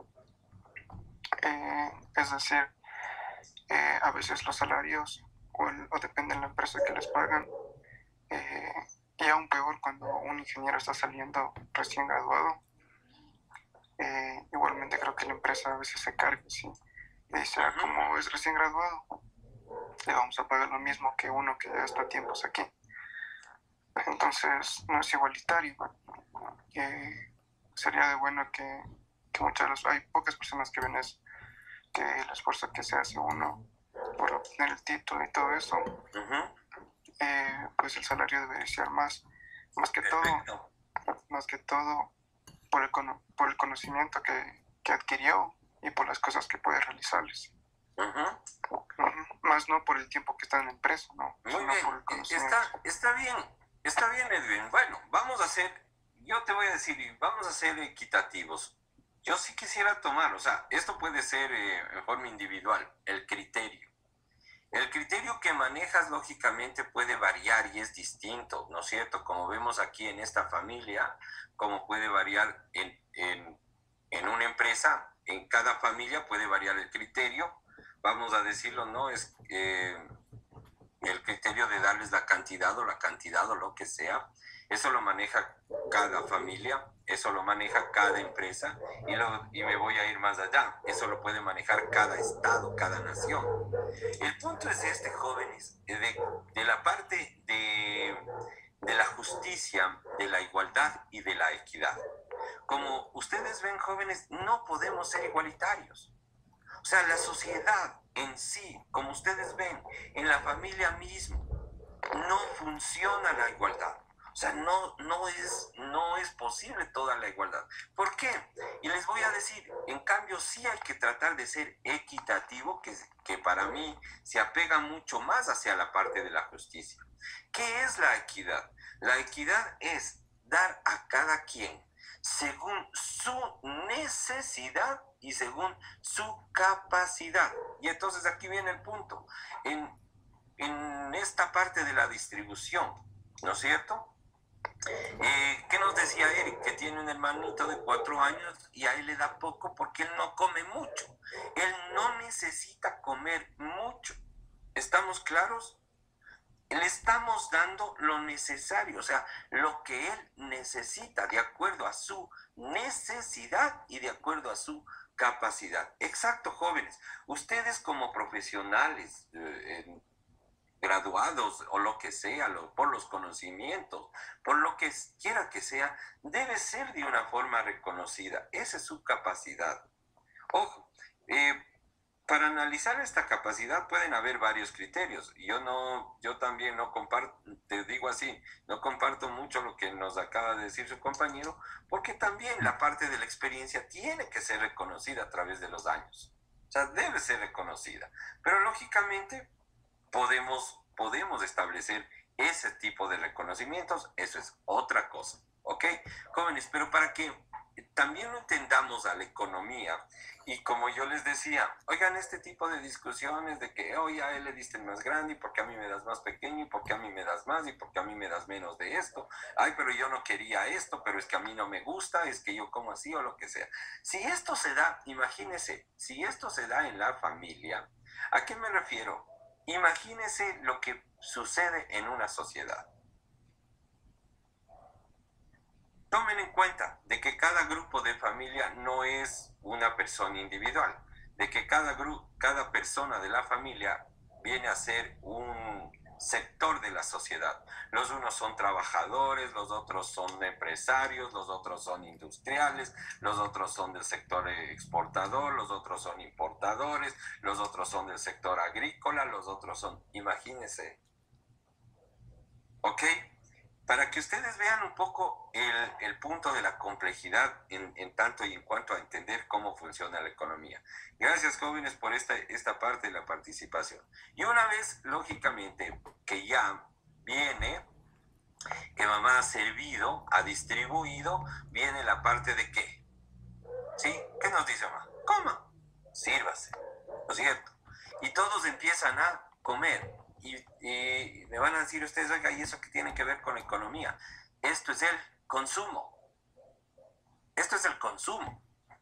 Eh, es decir, eh, a veces los salarios, o, el, o depende de la empresa que les pagan, eh, y aún peor cuando un ingeniero está saliendo recién graduado, eh, igualmente creo que la empresa a veces se carga, sí. Y dice, ah, como es recién graduado, le vamos a pagar lo mismo que uno que ya está tiempos aquí. Entonces, no es igualitario. Eh, sería de bueno que, que muchas de las, hay pocas personas que ven eso, que el esfuerzo que se hace uno por obtener el título y todo eso, uh-huh. eh, pues el salario debería ser más, más que Perfecto. todo, más que todo por el, por el conocimiento que, que adquirió y por las cosas que puede realizarles. Uh-huh. Uh-huh. Más no por el tiempo que está en la empresa, ¿no? Muy bien, por el conocimiento. Está, está bien, está bien, Edwin. Bueno, vamos a hacer, yo te voy a decir, vamos a ser equitativos. Yo sí quisiera tomar, o sea, esto puede ser eh, en forma individual, el criterio. El criterio que manejas, lógicamente, puede variar y es distinto, ¿no es cierto? Como vemos aquí en esta familia, como puede variar en, en, en una empresa, en cada familia puede variar el criterio. Vamos a decirlo, ¿no? Es eh, el criterio de darles la cantidad o la cantidad o lo que sea. Eso lo maneja cada familia, eso lo maneja cada empresa y, lo, y me voy a ir más allá. Eso lo puede manejar cada estado, cada nación. El punto es este, jóvenes, de, de la parte de, de la justicia, de la igualdad y de la equidad. como ustedes ven, jóvenes, no podemos ser igualitarios. O sea, la sociedad en sí, como ustedes ven, en la familia misma, no funciona la igualdad. O sea, no, no, es, no es posible toda la igualdad. ¿Por qué? Y les voy a decir, en cambio sí hay que tratar de ser equitativo, que, que para mí se apega mucho más hacia la parte de la justicia. ¿Qué es la equidad? La equidad es dar a cada quien según su necesidad y según su capacidad. Y entonces aquí viene el punto. En, en esta parte de la distribución, ¿no es cierto? Eh, ¿Qué nos decía Eric? Que tiene un hermanito de cuatro años y a él le da poco porque él no come mucho. Él no necesita comer mucho. ¿Estamos claros? Le estamos dando lo necesario, o sea, lo que él necesita de acuerdo a su necesidad y de acuerdo a su capacidad. Exacto, jóvenes. Ustedes como profesionales, eh, graduados o lo que sea, lo, por los conocimientos, por lo que quiera que sea, debe ser de una forma reconocida. Esa es su capacidad. Ojo, eh, para analizar esta capacidad pueden haber varios criterios. Yo no, yo también no comparto, te digo así, no comparto mucho lo que nos acaba de decir su compañero, porque también la parte de la experiencia tiene que ser reconocida a través de los años. O sea, debe ser reconocida. Pero lógicamente podemos, podemos establecer ese tipo de reconocimientos, eso es otra cosa. ¿Ok? Jóvenes, pero para que también no entendamos a la economía, y como yo les decía, oigan, este tipo de discusiones de que, oye, a él le diste más grande, y porque a mí me das más pequeño, y porque a mí me das más, y porque a mí me das menos de esto, ay, pero yo no quería esto, pero es que a mí no me gusta, es que yo como así o lo que sea. Si esto se da, imagínense, si esto se da en la familia, ¿a qué me refiero? Imagínense lo que sucede en una sociedad. Tomen en cuenta de que cada grupo de familia no es una persona individual, de que cada, gru- cada persona de la familia viene a ser un sector de la sociedad. Los unos son trabajadores, los otros son empresarios, los otros son industriales, los otros son del sector exportador, los otros son importadores, los otros son del sector agrícola, los otros son, imagínense. ¿Ok? Para que ustedes vean un poco el, el punto de la complejidad en, en tanto y en cuanto a entender cómo funciona la economía. Gracias, jóvenes, por esta, esta parte de la participación. Y una vez, lógicamente, que ya viene, que mamá ha servido, ha distribuido, viene la parte de qué. ¿Sí? ¿Qué nos dice mamá? Coma, sírvase, ¿no es cierto? Y todos empiezan a comer. Y, y me van a decir ustedes, oiga, ¿y eso qué tiene que ver con la economía? Esto es el consumo. Esto es el consumo.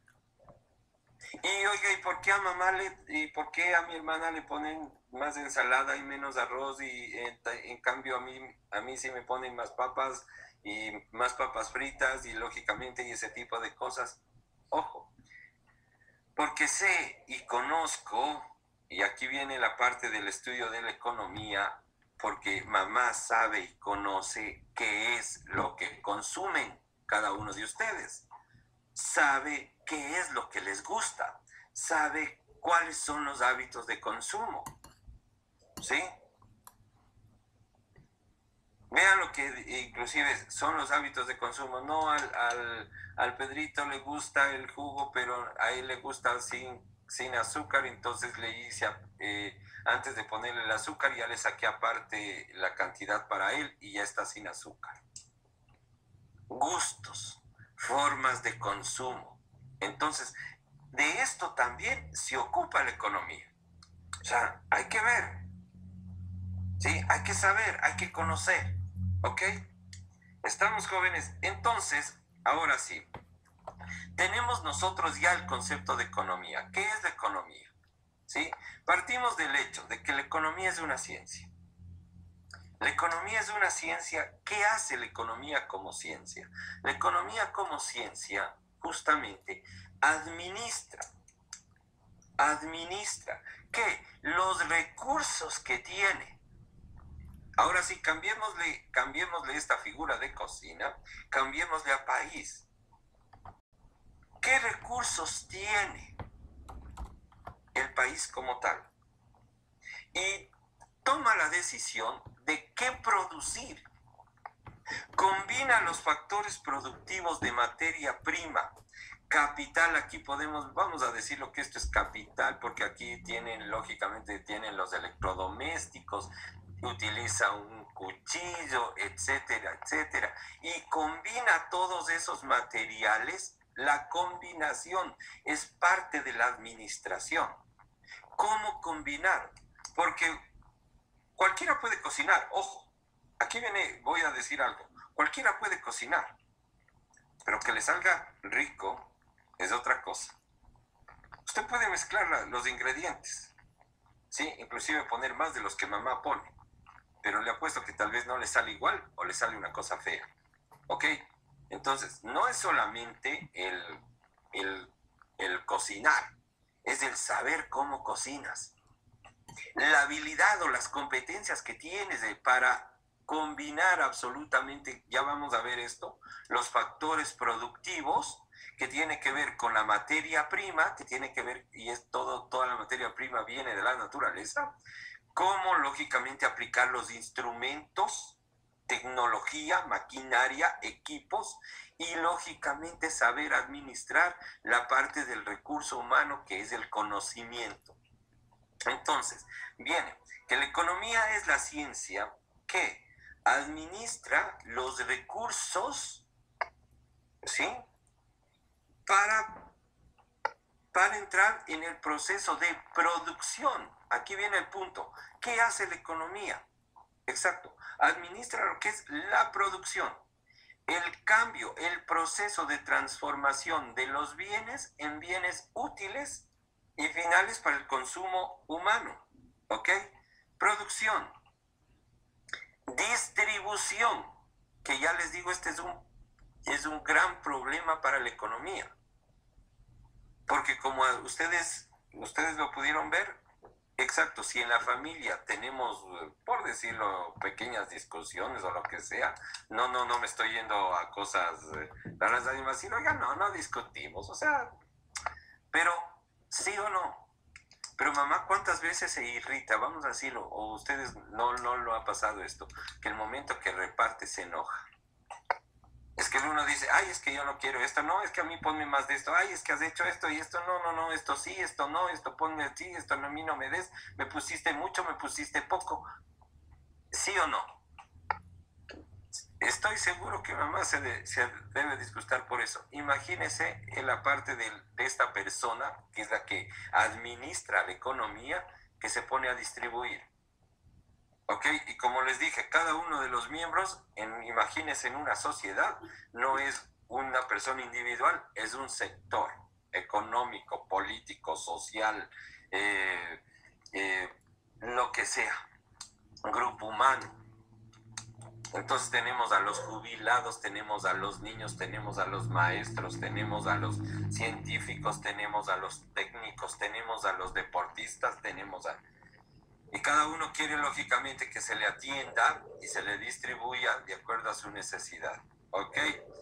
Y oiga, ¿y por qué a mamá le, y por qué a mi hermana le ponen más ensalada y menos arroz y en, en cambio a mí, a mí sí me ponen más papas y más papas fritas y lógicamente y ese tipo de cosas? Ojo, porque sé y conozco. Y aquí viene la parte del estudio de la economía, porque mamá sabe y conoce qué es lo que consumen cada uno de ustedes. Sabe qué es lo que les gusta. Sabe cuáles son los hábitos de consumo. ¿Sí? Vean lo que inclusive son los hábitos de consumo. No al, al, al Pedrito le gusta el jugo, pero a él le gusta sin... sin azúcar, entonces le hice, eh, antes de ponerle el azúcar, ya le saqué aparte la cantidad para él y ya está sin azúcar. Gustos, formas de consumo. Entonces, de esto también se ocupa la economía. O sea, hay que ver, ¿sí? Hay que saber, hay que conocer, ¿ok? Estamos, jóvenes. Entonces, ahora sí. Tenemos nosotros ya el concepto de economía. ¿Qué es la economía? ¿Sí? Partimos del hecho de que la economía es una ciencia. La economía es una ciencia. ¿Qué hace la economía como ciencia? La economía como ciencia justamente administra, administra, ¿qué? Los recursos que tiene. Ahora sí, cambiémosle, cambiémosle esta figura de cocina, cambiémosle a país. ¿qué recursos tiene el país como tal? Y toma la decisión de qué producir. Combina los factores productivos de materia prima, capital. Aquí podemos, vamos a decir lo que esto es capital, porque aquí tienen, lógicamente, tienen los electrodomésticos, utiliza un cuchillo, etcétera, etcétera, y combina todos esos materiales. La combinación es parte de la administración. ¿Cómo combinar? Porque cualquiera puede cocinar, ojo, aquí viene, voy a decir algo, cualquiera puede cocinar, pero que le salga rico es otra cosa. Usted puede mezclar la, los ingredientes, ¿sí? Inclusive poner más de los que mamá pone, pero le apuesto que tal vez no le sale igual o le sale una cosa fea, ¿ok? Entonces, no es solamente el, el, el cocinar, es el saber cómo cocinas. La habilidad o las competencias que tienes de, para combinar absolutamente, ya vamos a ver esto, los factores productivos que tiene que ver con la materia prima, que tiene que ver, y es todo, toda la materia prima viene de la naturaleza, cómo lógicamente aplicar los instrumentos, tecnología, maquinaria, equipos, y lógicamente saber administrar la parte del recurso humano que es el conocimiento. Entonces, viene que la economía es la ciencia que administra los recursos, ¿sí? Para, para entrar en el proceso de producción. Aquí viene el punto. ¿Qué hace la economía? Exacto. Administra lo que es la producción. El cambio, el proceso de transformación de los bienes en bienes útiles y finales para el consumo humano. ¿Ok? Producción. Distribución. Que ya les digo, este es un, es un gran problema para la economía. Porque como ustedes, ustedes lo pudieron ver, exacto, si en la familia tenemos, por decirlo, pequeñas discusiones o lo que sea, no, no, no me estoy yendo a cosas raras, además, sino ya no, no discutimos, o sea, pero sí o no. Pero mamá, ¿cuántas veces se irrita? Vamos a decirlo, o ustedes no, no lo ha pasado esto, que el momento que reparte se enoja. Es que uno dice, ay, es que yo no quiero esto, no, es que a mí ponme más de esto, ay, es que has hecho esto y esto, no, no, no, esto sí, esto no, esto ponme así, esto no, a mí no me des, me pusiste mucho, me pusiste poco. ¿Sí o no? Estoy seguro que mamá se, de, se debe disgustar por eso. Imagínese en la parte de, de esta persona, que es la que administra la economía, que se pone a distribuir. ¿Ok? Y como les dije, cada uno de los miembros, en, imagínense en una sociedad, no es una persona individual, es un sector económico, político, social, eh, eh, lo que sea, un grupo humano. Entonces tenemos a los jubilados, tenemos a los niños, tenemos a los maestros, tenemos a los científicos, tenemos a los técnicos, tenemos a los deportistas, tenemos a... Y cada uno quiere, lógicamente, que se le atienda y se le distribuya de acuerdo a su necesidad. ¿Ok?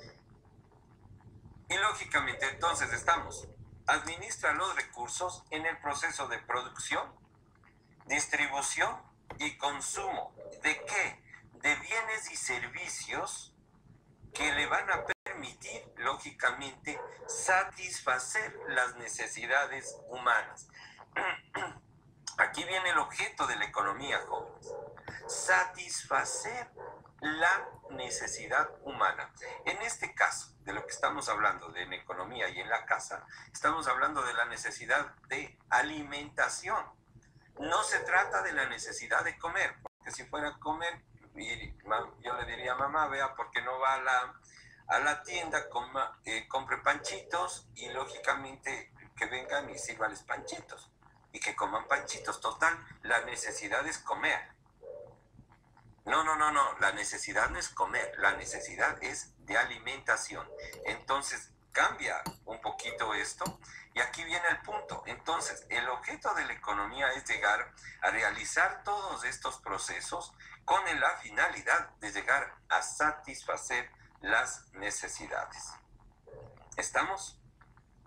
Y lógicamente, entonces, estamos. Administra los recursos en el proceso de producción, distribución y consumo. ¿De qué? De bienes y servicios que le van a permitir, lógicamente, satisfacer las necesidades humanas. Aquí viene el objeto de la economía, jóvenes. Satisfacer la necesidad humana. En este caso, de lo que estamos hablando de en economía y en la casa, estamos hablando de la necesidad de alimentación. No se trata de la necesidad de comer, porque si fuera a comer, yo le diría a mamá, vea, ¿por qué no va a la, a la tienda, coma, eh, compre panchitos y lógicamente que vengan y sírvales panchitos? Y que coman panchitos. Total, la necesidad es comer. No, no, no, no. La necesidad no es comer. La necesidad es de alimentación. Entonces, cambia un poquito esto. Y aquí viene el punto. Entonces, el objeto de la economía es llegar a realizar todos estos procesos con la finalidad de llegar a satisfacer las necesidades. ¿Estamos?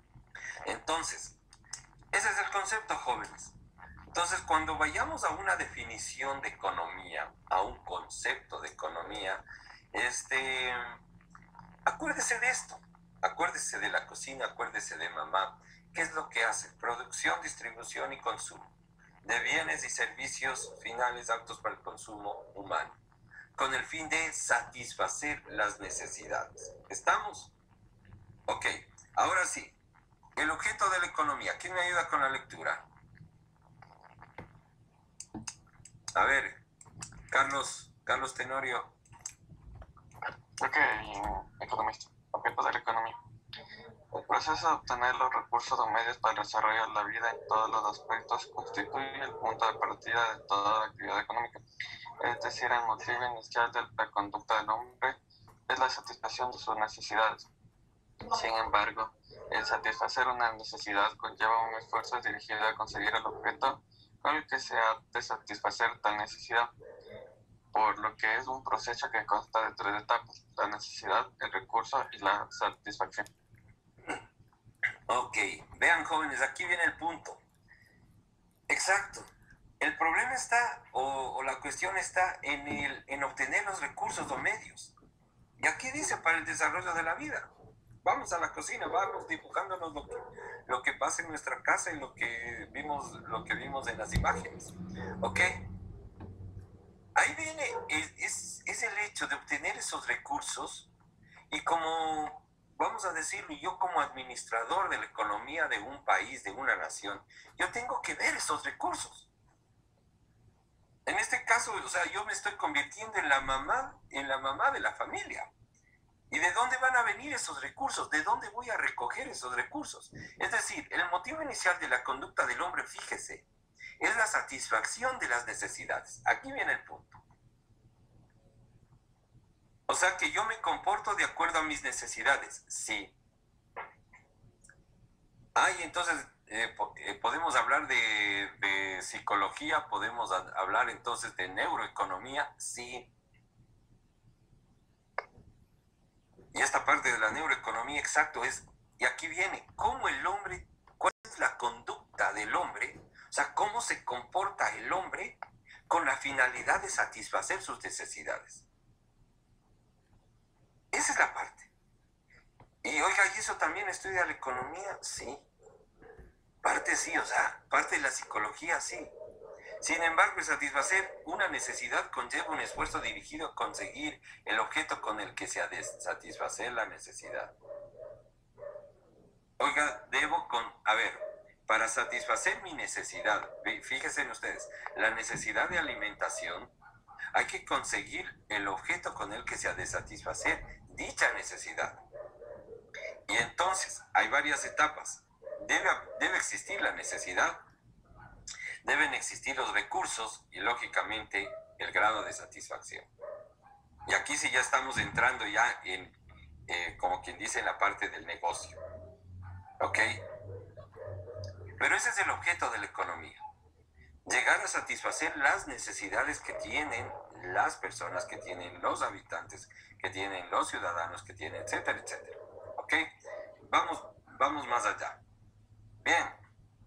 Entonces, ese es el concepto, jóvenes. Entonces, cuando vayamos a una definición de economía, a un concepto de economía, este, acuérdese de esto, acuérdese de la cocina, acuérdese de mamá. ¿Qué es lo que hace? Producción, distribución y consumo de bienes y servicios finales aptos para el consumo humano, con el fin de satisfacer las necesidades. ¿Estamos? Ok, ahora sí, el objeto de la economía. ¿Quién me ayuda con la lectura? A ver, Carlos, Carlos Tenorio. Ok, economista. Objeto de la economía. El proceso de obtener los recursos o medios para desarrollar la vida en todos los aspectos constituye el punto de partida de toda la actividad económica. Es decir, el motivo inicial de la conducta del hombre es la satisfacción de sus necesidades. Sin embargo, el satisfacer una necesidad conlleva un esfuerzo dirigido a conseguir el objeto con el que se ha de satisfacer tal necesidad, por lo que es un proceso que consta de tres etapas: la necesidad, el recurso y la satisfacción. Ok, vean, jóvenes, aquí viene el punto. Exacto. El problema está, o, o la cuestión está en, el, en obtener los recursos o medios. Y aquí dice para el desarrollo de la vida. Vamos a la cocina, vamos dibujándonos lo que, lo que pasa en nuestra casa y lo que vimos, lo que vimos en las imágenes. ¿Ok? Ahí viene, es, es, es el hecho de obtener esos recursos y como, vamos a decirlo, yo como administrador de la economía de un país, de una nación, yo tengo que ver esos recursos. En este caso, o sea, yo me estoy convirtiendo en la mamá, en la mamá de la familia. ¿Y de dónde van a venir esos recursos? ¿De dónde voy a recoger esos recursos? Es decir, el motivo inicial de la conducta del hombre, fíjese, es la satisfacción de las necesidades. Aquí viene el punto. O sea que yo me comporto de acuerdo a mis necesidades, sí. Ah, y entonces eh, po eh, podemos hablar de, de psicología, podemos hablar entonces de neuroeconomía, sí. Y esta parte de la neuroeconomía, exacto, es, y aquí viene, cómo el hombre, cuál es la conducta del hombre, o sea, cómo se comporta el hombre con la finalidad de satisfacer sus necesidades. Esa es la parte. Y oiga, ¿y eso también estudia la economía? Sí. Parte sí, o sea, parte de la psicología, sí. Sin embargo, el satisfacer una necesidad conlleva un esfuerzo dirigido a conseguir el objeto con el que se ha de satisfacer la necesidad. Oiga, debo con... A ver, para satisfacer mi necesidad, fíjense en ustedes, la necesidad de alimentación, hay que conseguir el objeto con el que se ha de satisfacer dicha necesidad. Y entonces, hay varias etapas. Debe, debe existir la necesidad, deben existir los recursos y, lógicamente, el grado de satisfacción. Y aquí sí ya estamos entrando ya en, eh, como quien dice, en la parte del negocio. ¿Ok? Pero ese es el objeto de la economía. Llegar a satisfacer las necesidades que tienen las personas, que tienen los habitantes, que tienen los ciudadanos, que tienen, etcétera, etcétera. ¿Ok? Vamos, vamos más allá. Bien.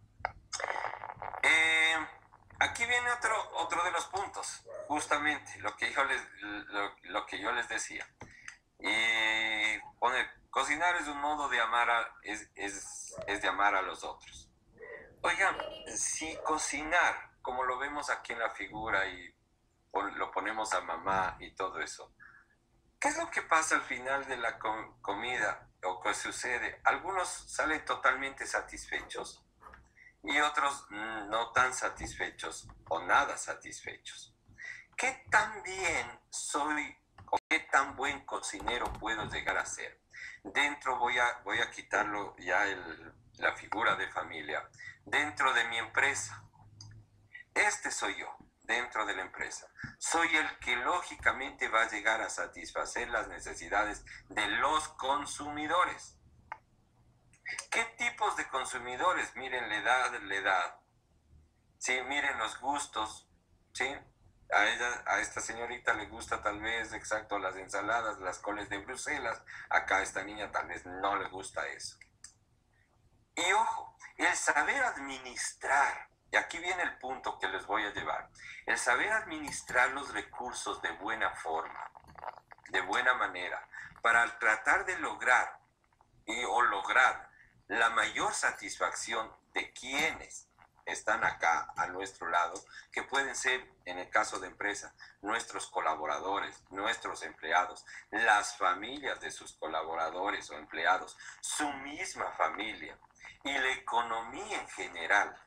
Eh, aquí viene otro, otro de los puntos, justamente lo que yo les, lo, lo que yo les decía. Y poner, cocinar es un modo de amar a, es, es, es de amar a los otros. Oigan, si cocinar, como lo vemos aquí en la figura y lo ponemos a mamá y todo eso, ¿qué es lo que pasa al final de la com comida o qué sucede? Algunos salen totalmente satisfechos y otros no tan satisfechos o nada satisfechos. ¿Qué tan bien soy o qué tan buen cocinero puedo llegar a ser? Dentro voy a, voy a quitarlo ya el, la figura de familia. Dentro de mi empresa, este soy yo, dentro de la empresa. Soy el que lógicamente va a llegar a satisfacer las necesidades de los consumidores. ¿Qué tipos de consumidores? Miren la edad, la edad. Sí, miren los gustos. ¿Sí? A ella, a esta señorita le gusta tal vez, exacto, las ensaladas, las coles de Bruselas. Acá a esta niña tal vez no le gusta eso. Y ojo, el saber administrar, y aquí viene el punto que les voy a llevar, el saber administrar los recursos de buena forma, de buena manera, para tratar de lograr y, o lograr la mayor satisfacción de quienes están acá a nuestro lado, que pueden ser, en el caso de empresa, nuestros colaboradores, nuestros empleados, las familias de sus colaboradores o empleados, su misma familia y la economía en general.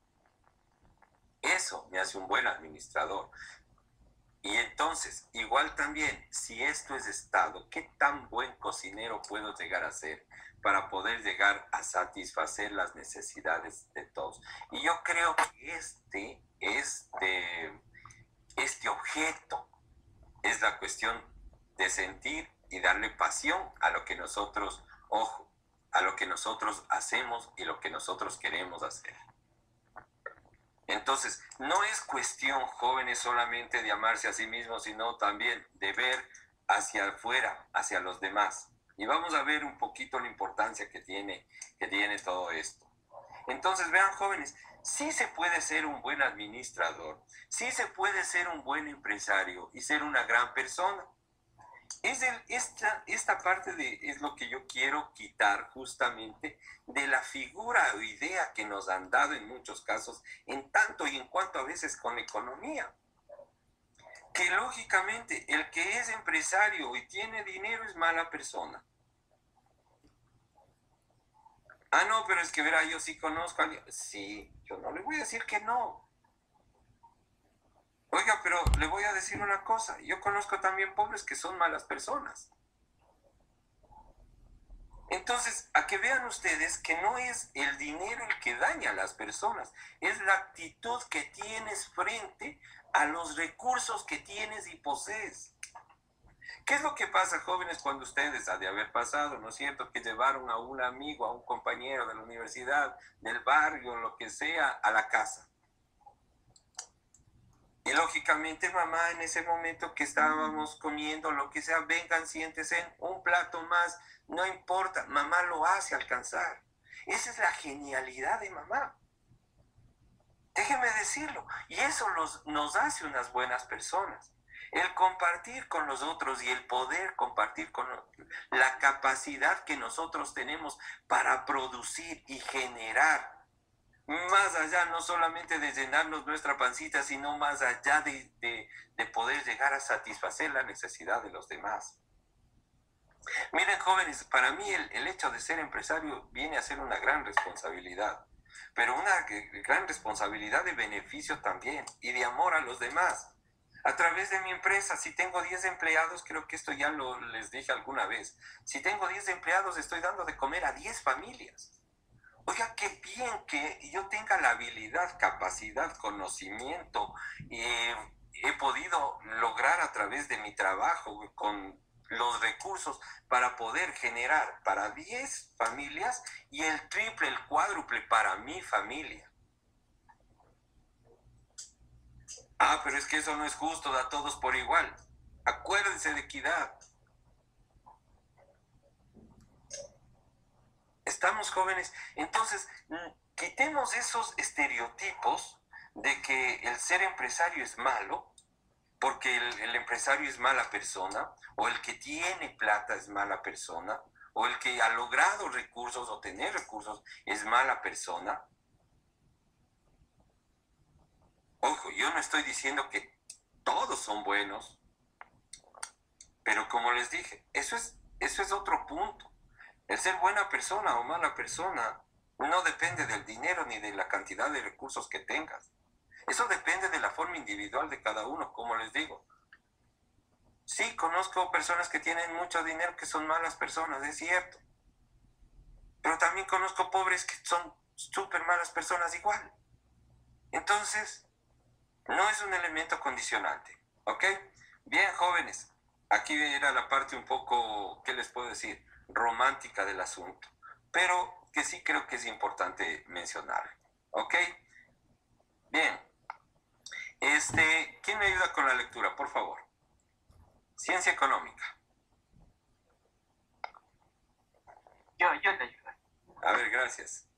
Eso me hace un buen administrador. Y entonces, igual también, si esto es Estado, ¿qué tan buen cocinero puedo llegar a ser para poder llegar a satisfacer las necesidades de todos? Y yo creo que este, este, este objeto es la cuestión de sentir y darle pasión a lo que nosotros, ojo, a lo que nosotros hacemos y lo que nosotros queremos hacer. Entonces, no es cuestión, jóvenes, solamente de amarse a sí mismos, sino también de ver hacia afuera, hacia los demás. Y vamos a ver un poquito la importancia que tiene, que tiene todo esto. Entonces, vean, jóvenes, sí se puede ser un buen administrador, sí se puede ser un buen empresario y ser una gran persona. Es el, esta, esta parte de, es lo que yo quiero quitar justamente de la figura o idea que nos han dado en muchos casos, en tanto y en cuanto a veces con la economía. Que lógicamente el que es empresario y tiene dinero es mala persona. Ah, no, pero es que verá, yo sí conozco a alguien. Sí, yo no le voy a decir que no. Oiga, pero le voy a decir una cosa, yo conozco también pobres que son malas personas. Entonces, a que vean ustedes que no es el dinero el que daña a las personas, es la actitud que tienes frente a los recursos que tienes y posees. ¿Qué es lo que pasa, jóvenes, cuando ustedes, ha de haber pasado, ¿no es cierto?, que llevaron a un amigo, a un compañero de la universidad, del barrio, lo que sea, a la casa? Y lógicamente, mamá, en ese momento que estábamos comiendo, lo que sea, vengan, siéntese, un plato más, no importa, mamá lo hace alcanzar. Esa es la genialidad de mamá. Déjeme decirlo, y eso los, nos hace unas buenas personas. El compartir con los otros y el poder compartir con la capacidad que nosotros tenemos para producir y generar. Más allá, no solamente de llenarnos nuestra pancita, sino más allá de, de, de poder llegar a satisfacer la necesidad de los demás. Miren, jóvenes, para mí el, el hecho de ser empresario viene a ser una gran responsabilidad, pero una gran responsabilidad de beneficio también y de amor a los demás. A través de mi empresa, si tengo diez empleados, creo que esto ya lo les dije alguna vez, si tengo diez empleados, estoy dando de comer a diez familias. Oiga, qué bien que yo tenga la habilidad, capacidad, conocimiento, eh, he podido lograr a través de mi trabajo con los recursos para poder generar para diez familias y el triple, el cuádruple para mi familia. Ah, pero es que eso no es justo, da a todos por igual. Acuérdense de equidad. Estamos, jóvenes. Entonces, quitemos esos estereotipos de que el ser empresario es malo, porque el, el empresario es mala persona, o el que tiene plata es mala persona, o el que ha logrado recursos o tener recursos es mala persona. Ojo, yo no estoy diciendo que todos son buenos, pero como les dije, eso es, eso es otro punto. El ser buena persona o mala persona no depende del dinero ni de la cantidad de recursos que tengas. Eso depende de la forma individual de cada uno, como les digo. Sí, conozco personas que tienen mucho dinero que son malas personas, es cierto. Pero también conozco pobres que son súper malas personas igual. Entonces, no es un elemento condicionante, ¿ok? Bien, jóvenes, aquí era la parte un poco, ¿qué les puedo decir?, romántica del asunto, pero que sí creo que es importante mencionar, ¿ok? Bien, este, ¿quién me ayuda con la lectura, por favor? Ciencia económica. Yo, yo te ayudo. A ver, gracias.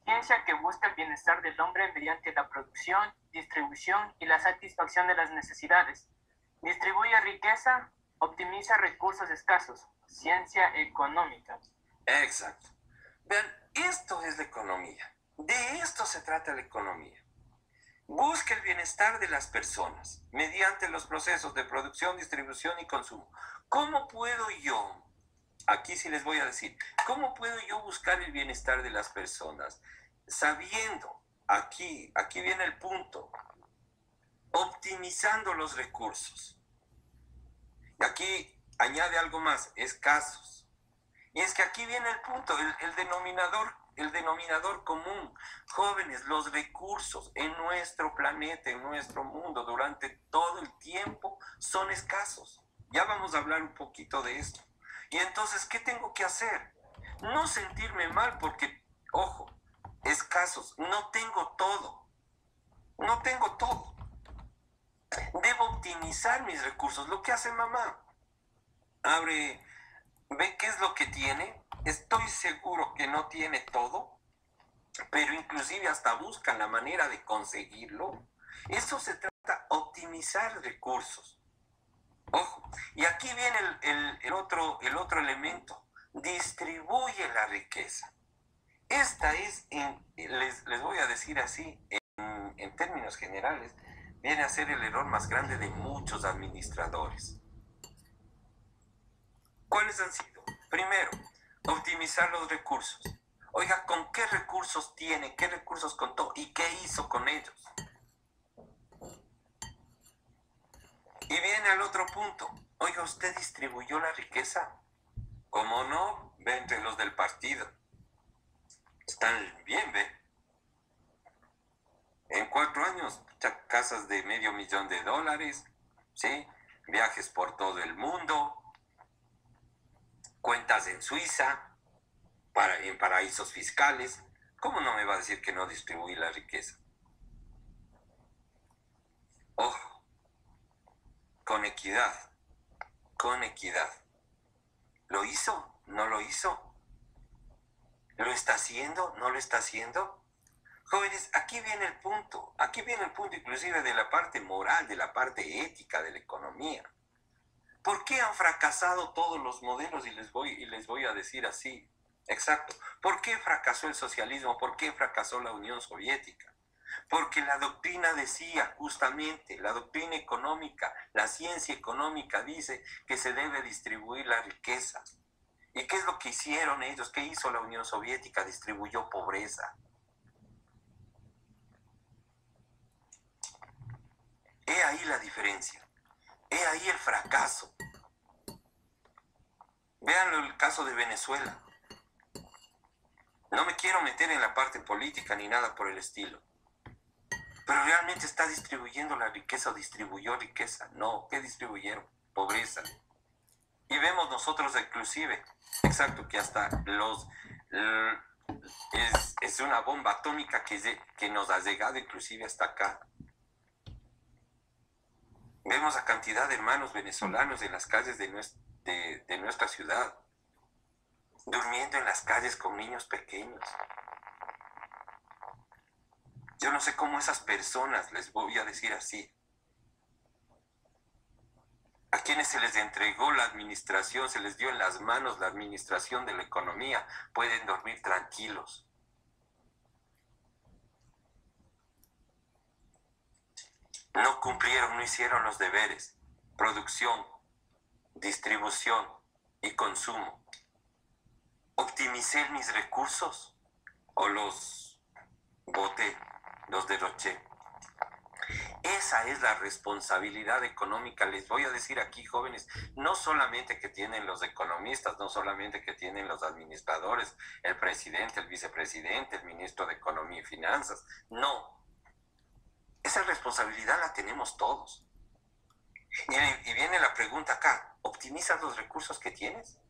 ciencia que busca el bienestar del hombre mediante la producción, distribución y la satisfacción de las necesidades. Distribuye riqueza, optimiza recursos escasos. Ciencia económica. Exacto. Vean, esto es la economía. De esto se trata la economía. Busca el bienestar de las personas mediante los procesos de producción, distribución y consumo. ¿Cómo puedo yo, aquí sí les voy a decir, cómo puedo yo buscar el bienestar de las personas? Sabiendo, aquí, aquí viene el punto, optimizando los recursos. Y aquí añade algo más, escasos. Y es que aquí viene el punto, el, el denominador, el denominador común. Jóvenes, los recursos en nuestro planeta, en nuestro mundo, durante todo el tiempo son escasos. Ya vamos a hablar un poquito de esto. Y entonces, ¿qué tengo que hacer? No sentirme mal porque, ojo, escasos, no tengo todo. No tengo todo. Debo optimizar mis recursos. Lo que hace mamá. Abre, ve qué es lo que tiene. Estoy seguro que no tiene todo, pero inclusive hasta buscan la manera de conseguirlo. Eso se trata de optimizar recursos. Ojo, y aquí viene el, el, el, otro, el otro elemento. Distribuye la riqueza. Esta es, en, les, les voy a decir así, en, en términos generales, viene a ser el error más grande de muchos administradores. ¿Cuáles han sido? Primero, optimizar los recursos. Oiga, ¿con qué recursos tiene? ¿Qué recursos contó? ¿Y qué hizo con ellos? Y viene al otro punto. Oiga, ¿usted distribuyó la riqueza? ¿Cómo no? Ve entre los del partido. Están bien, ve. En cuatro años, casas de medio millón de dólares, ¿sí? Viajes por todo el mundo, cuentas en Suiza, para, en paraísos fiscales. ¿Cómo no me va a decir que no distribuí la riqueza? Ojo, con equidad, con equidad. ¿Lo hizo? ¿No lo hizo? ¿Lo está haciendo? ¿No lo está haciendo? Jóvenes, aquí viene el punto, aquí viene el punto inclusive de la parte moral, de la parte ética de la economía. ¿Por qué han fracasado todos los modelos? Y les voy, y les voy a decir así, exacto. ¿Por qué fracasó el socialismo? ¿Por qué fracasó la Unión Soviética? Porque la doctrina decía justamente, la doctrina económica, la ciencia económica dice que se debe distribuir la riqueza. ¿Y qué es lo que hicieron ellos? ¿Qué hizo la Unión Soviética? Distribuyó pobreza. He ahí la diferencia. He ahí el fracaso. Vean el caso de Venezuela. No me quiero meter en la parte política ni nada por el estilo. Pero realmente está distribuyendo la riqueza o distribuyó riqueza. No, ¿qué distribuyeron? Pobreza. Y vemos nosotros inclusive, exacto, que hasta los... Es, es una bomba atómica que, que nos ha llegado inclusive hasta acá. Vemos a cantidad de hermanos venezolanos en las calles de nuestra, de, de nuestra ciudad, durmiendo en las calles con niños pequeños. Yo no sé cómo esas personas, les voy a decir así, a quienes se les entregó la administración, se les dio en las manos la administración de la economía, pueden dormir tranquilos. No cumplieron, no hicieron los deberes. Producción, distribución y consumo. ¿Optimicé mis recursos o los boté, los derroché? Esa es la responsabilidad económica. Les voy a decir aquí, jóvenes, no solamente que tienen los economistas, no solamente que tienen los administradores, el presidente, el vicepresidente, el ministro de Economía y Finanzas. No. Esa responsabilidad la tenemos todos. Y, y viene la pregunta acá, ¿optimizas los recursos que tienes?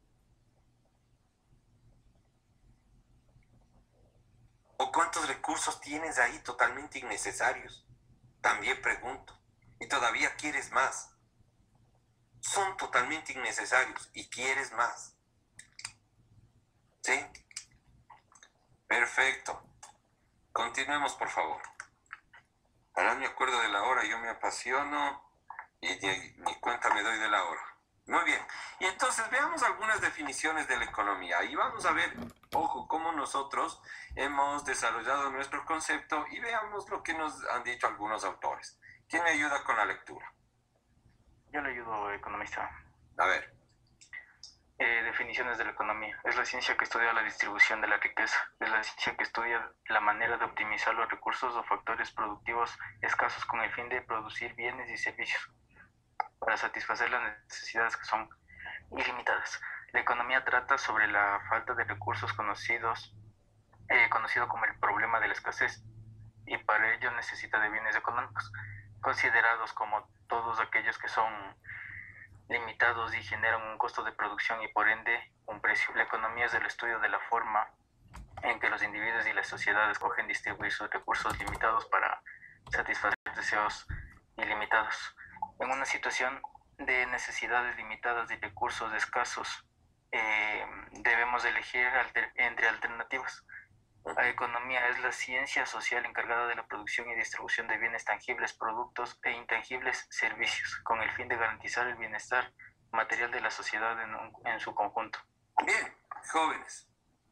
¿O cuántos recursos tienes ahí totalmente innecesarios? También pregunto. Y todavía quieres más. Son totalmente innecesarios y quieres más. ¿Sí? Perfecto. continuemos, por favor. Ahora me acuerdo de la hora, yo me apasiono y ni, ni cuenta me doy de la hora. Muy bien. Y entonces veamos algunas definiciones de la economía. Y vamos a ver, ojo, cómo nosotros hemos desarrollado nuestro concepto y veamos lo que nos han dicho algunos autores. ¿Quién me ayuda con la lectura? Yo le ayudo, economista. A ver. Eh, definiciones de la economía. Es la ciencia que estudia la distribución de la riqueza. Es la ciencia que estudia la manera de optimizar los recursos o factores productivos escasos con el fin de producir bienes y servicios para satisfacer las necesidades que son ilimitadas. La economía trata sobre la falta de recursos conocidos, eh, conocido como el problema de la escasez, y para ello necesita de bienes económicos, considerados como todos aquellos que son limitados y generan un costo de producción y por ende un precio. La economía es el estudio de la forma en que los individuos y las sociedades escogen distribuir sus recursos limitados para satisfacer deseos ilimitados. En una situación de necesidades limitadas y recursos escasos, eh, debemos elegir alter- entre alternativas. La economía es la ciencia social encargada de la producción y distribución de bienes tangibles, productos e intangibles servicios, con el fin de garantizar el bienestar material de la sociedad en, un- en su conjunto. Bien, jóvenes.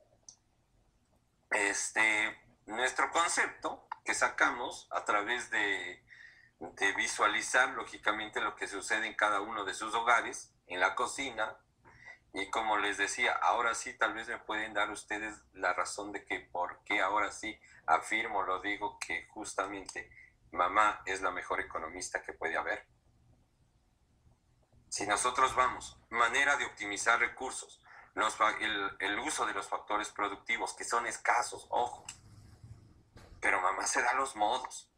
Este, nuestro concepto que sacamos a través de, de visualizar lógicamente lo que sucede en cada uno de sus hogares, en la cocina, y como les decía, ahora sí tal vez me pueden dar ustedes la razón de que por qué ahora sí afirmo, lo digo, que justamente mamá es la mejor economista que puede haber. Si nosotros vamos, manera de optimizar recursos, los, el, el uso de los factores productivos que son escasos, ojo, pero mamá se da los modos.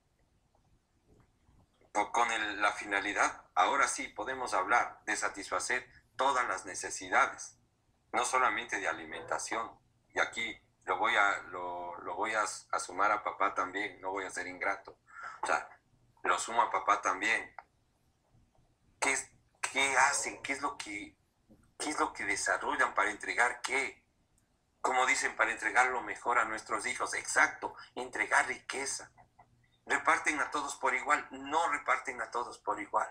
Con el, la finalidad, ahora sí podemos hablar de satisfacer todas las necesidades, no solamente de alimentación. Y aquí lo voy a, lo, lo voy a, a sumar a papá también, no voy a ser ingrato. O sea, lo sumo a papá también. ¿Qué, es, qué hacen? ¿Qué es lo que, qué es lo que desarrollan para entregar qué? Como dicen, para entregar lo mejor a nuestros hijos. Exacto, entregar riqueza. ¿Reparten a todos por igual? No reparten a todos por igual.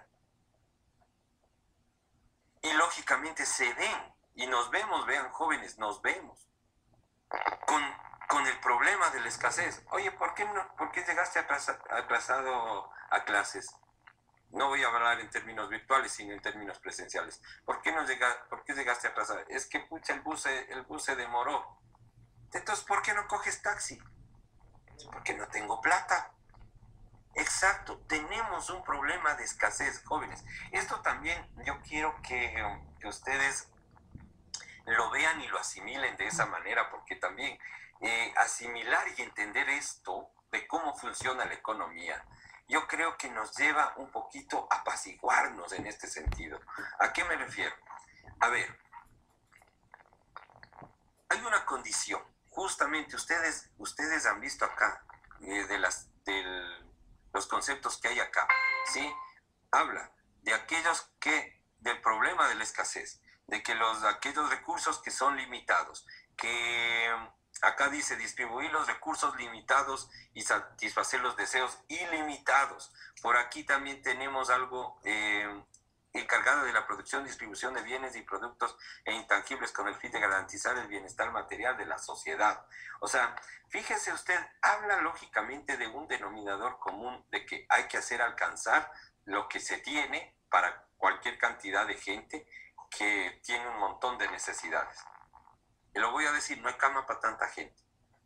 Y lógicamente se ven, y nos vemos, vean jóvenes, nos vemos, con, con el problema de la escasez. Oye, ¿por qué, no, ¿por qué llegaste atrasa, atrasado a clases? No voy a hablar en términos virtuales, sino en términos presenciales. ¿Por qué, no llega, ¿por qué llegaste atrasado? Es que, pucha, el bus, se, el bus se demoró. Entonces, ¿por qué no coges taxi? Porque no tengo plata. Exacto, tenemos un problema de escasez, jóvenes. Esto también yo quiero que, que ustedes lo vean y lo asimilen de esa manera, porque también eh, asimilar y entender esto de cómo funciona la economía, yo creo que nos lleva un poquito a apaciguarnos en este sentido. ¿A qué me refiero? A ver, hay una condición, justamente ustedes, ustedes han visto acá, eh, de las, del... los conceptos que hay acá, ¿sí? Habla de aquellos que, del problema de la escasez, de que los, aquellos recursos que son limitados, que acá dice distribuir los recursos limitados y satisfacer los deseos ilimitados. Por aquí también tenemos algo eh, encargado de la producción y distribución de bienes y productos e intangibles con el fin de garantizar el bienestar material de la sociedad. O sea, fíjese usted, habla lógicamente de un denominador común de que hay que hacer alcanzar lo que se tiene para cualquier cantidad de gente que tiene un montón de necesidades. Y lo voy a decir, no hay cama para tanta gente.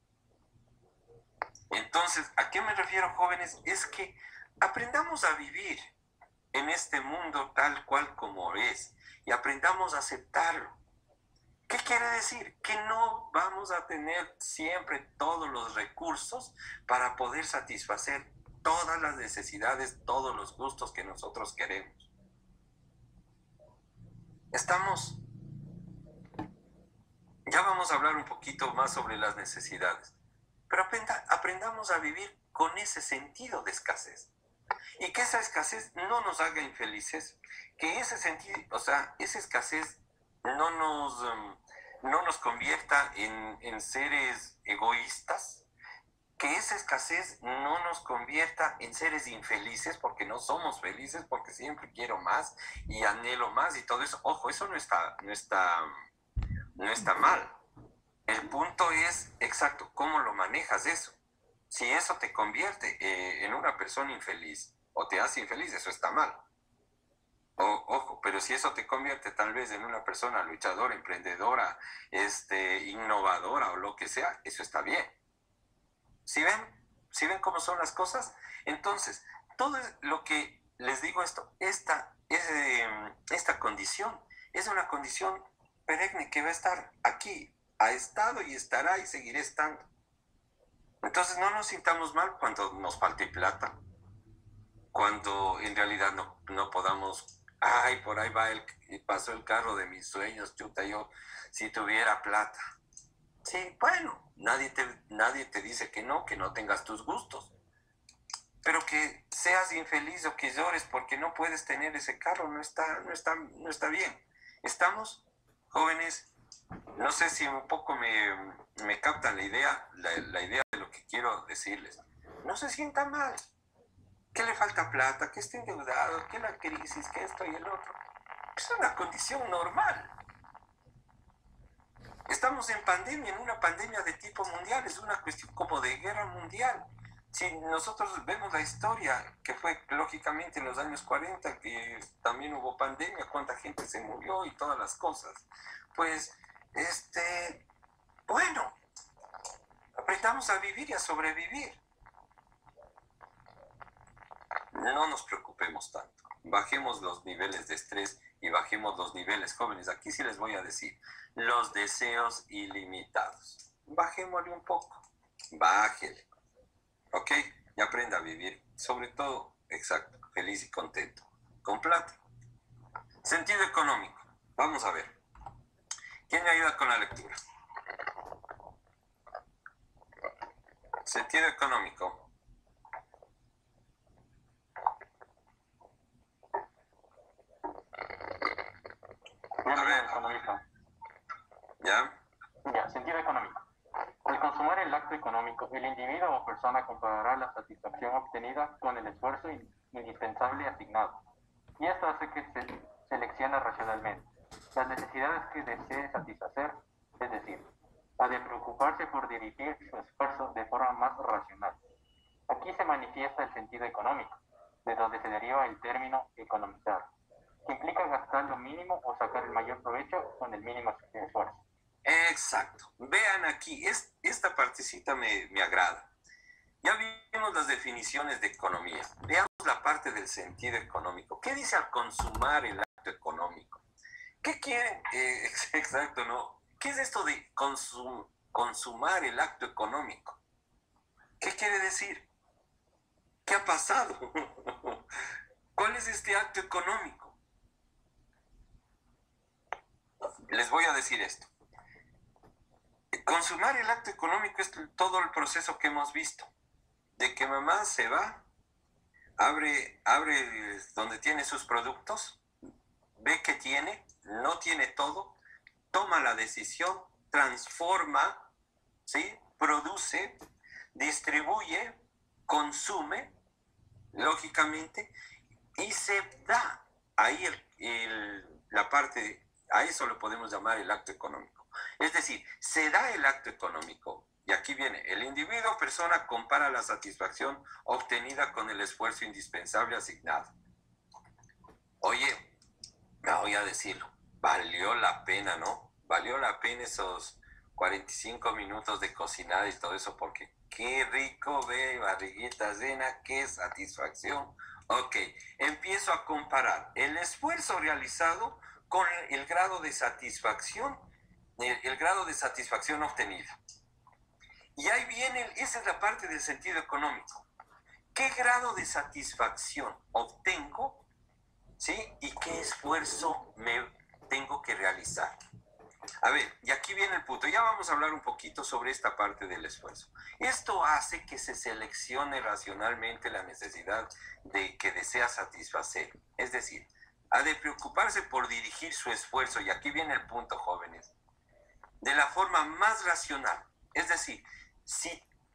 Entonces, ¿a qué me refiero, jóvenes? Es que aprendamos a vivir en este mundo tal cual como es y aprendamos a aceptarlo. ¿Qué quiere decir? Que no vamos a tener siempre todos los recursos para poder satisfacer todas las necesidades, todos los gustos que nosotros queremos. Estamos... Ya vamos a hablar un poquito más sobre las necesidades, pero aprenda, aprendamos a vivir con ese sentido de escasez. Y que esa escasez no nos haga infelices, que ese sentido, o sea, esa escasez no nos... Um, no nos convierta en, en seres egoístas, que esa escasez no nos convierta en seres infelices, porque no somos felices, porque siempre quiero más y anhelo más y todo eso. Ojo, eso no está, no está, no está mal. El punto es, exacto, cómo lo manejas eso. Si eso te convierte eh, en una persona infeliz o te hace infeliz, eso está mal. O, ojo, pero si eso te convierte tal vez en una persona luchadora, emprendedora, este, innovadora o lo que sea, eso está bien. ¿Sí ven? ¿Sí ven cómo son las cosas? Entonces, todo lo que les digo esto, esta, es, eh, esta condición es una condición perenne que va a estar aquí, ha estado y estará y seguirá estando. Entonces no nos sintamos mal cuando nos falte plata, cuando en realidad no, no podamos, ay, por ahí va el, pasó el carro de mis sueños, chuta, yo si tuviera plata. Sí, bueno, nadie te, nadie te dice que no, que no tengas tus gustos. Pero que seas infeliz o que llores porque no puedes tener ese carro, no está, no está, no está bien. ¿Estamos, jóvenes? No sé si un poco me, me captan la idea, la, la idea de lo que quiero decirles. No se sienta mal. Que le falta plata, que esté endeudado, que la crisis, que esto y el otro. Es una condición normal. Estamos en pandemia, en una pandemia de tipo mundial, es una cuestión como de guerra mundial. Si nosotros vemos la historia, que fue lógicamente en los años cuarenta, que también hubo pandemia, cuánta gente se murió y todas las cosas, pues, este, bueno, aprendamos a vivir y a sobrevivir. No nos preocupemos tanto, bajemos los niveles de estrés y bajemos los niveles, jóvenes. Aquí sí les voy a decir, los deseos ilimitados. Bajémosle un poco, bájele, ¿ok? Y aprenda a vivir, sobre todo, exacto, feliz y contento, con plata. Sentido económico, vamos a ver. ¿Quién me ayuda con la lectura? Sentido económico. A ver, económico. ¿Ya? Ya, sentido económico. Al consumar el acto económico, el individuo o persona comparará la satisfacción obtenida con el esfuerzo indispensable asignado. Y esto hace que se seleccione racionalmente las necesidades que desee satisfacer, es decir, ha de preocuparse por dirigir su esfuerzo de forma más racional. Aquí se manifiesta el sentido económico, de donde se deriva el término economizar, que implica gastar lo mínimo o sacar el mayor provecho con el mínimo esfuerzo. Exacto. Vean aquí, es, esta partecita me, me agrada. Ya vimos las definiciones de economía. Veamos la parte del sentido económico. ¿Qué dice al consumar el acto económico? ¿Qué quiere? Eh, exacto, ¿no? ¿Qué es esto de consum, consumar el acto económico? ¿Qué quiere decir? ¿Qué ha pasado? ¿Cuál es este acto económico? Les voy a decir esto. Consumar el acto económico es todo el proceso que hemos visto. De que mamá se va, abre, abre donde tiene sus productos, ve que tiene, no tiene todo, toma la decisión, transforma, ¿sí? Produce, distribuye, consume, lógicamente, y se da. Ahí el, el, la parte, a eso lo podemos llamar el acto económico. Es decir, se da el acto económico. Y aquí viene, el individuo o persona compara la satisfacción obtenida con el esfuerzo indispensable asignado. Oye, me voy a decirlo, valió la pena, ¿no? Valió la pena esos cuarenta y cinco minutos de cocinar y todo eso, porque qué rico, ve, barriguita llena, qué satisfacción. Ok, empiezo a comparar el esfuerzo realizado con el grado de satisfacción, el, el grado de satisfacción obtenida. Y ahí viene, esa es la parte del sentido económico. ¿Qué grado de satisfacción obtengo? ¿Sí? ¿Y qué esfuerzo me tengo que realizar? A ver, y aquí viene el punto. Ya vamos a hablar un poquito sobre esta parte del esfuerzo. Esto hace que se seleccione racionalmente la necesidad de que desea satisfacer. Es decir, ha de preocuparse por dirigir su esfuerzo. Y aquí viene el punto, jóvenes. De la forma más racional. Es decir, si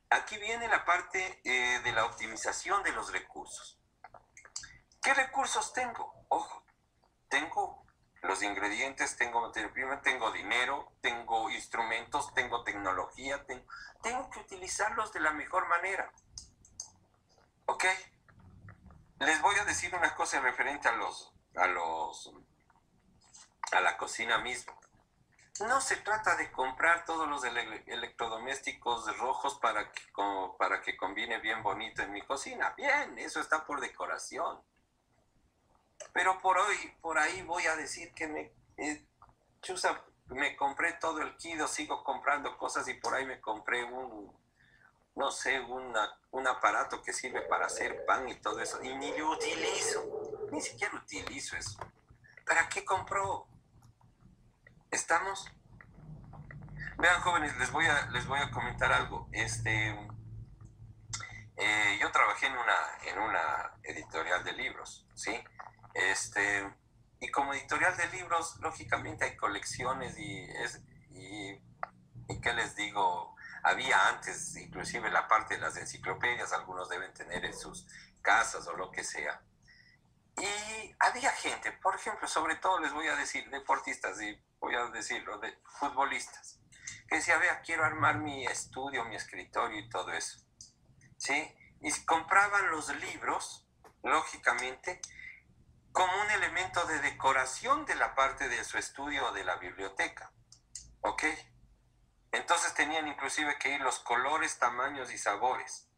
aquí viene la parte eh, de la optimización de los recursos. ¿Qué recursos tengo? Ojo, tengo los ingredientes, tengo materia prima, tengo dinero, tengo instrumentos, tengo tecnología, tengo, tengo que utilizarlos de la mejor manera. ¿Ok? Les voy a decir una cosa referente a los, a los, a la cocina misma. No se trata de comprar todos los ele electrodomésticos rojos para que, como, para que combine bien bonito en mi cocina. Bien, eso está por decoración. Pero por hoy, por ahí voy a decir que me, eh, chusa, me compré todo el kido, sigo comprando cosas y por ahí me compré un, no sé, una, un aparato que sirve para hacer pan y todo eso. Y ni lo utilizo, ni siquiera utilizo eso. ¿Para qué compró? ¿Estamos? Vean, jóvenes, les voy a, les voy a comentar algo. Este, eh, yo trabajé en una, en una editorial de libros, ¿sí? Este, y como editorial de libros, lógicamente hay colecciones y, es, y, y ¿qué les digo? Había antes, inclusive la parte de las enciclopedias, algunos deben tener en sus casas o lo que sea. Y había gente, por ejemplo, sobre todo les voy a decir deportistas y voy a decirlo, de futbolistas, que decía, vea, quiero armar mi estudio, mi escritorio y todo eso, ¿sí? Y compraban los libros, lógicamente, como un elemento de decoración de la parte de su estudio o de la biblioteca, ¿ok? Entonces tenían inclusive que ir los colores, tamaños y sabores.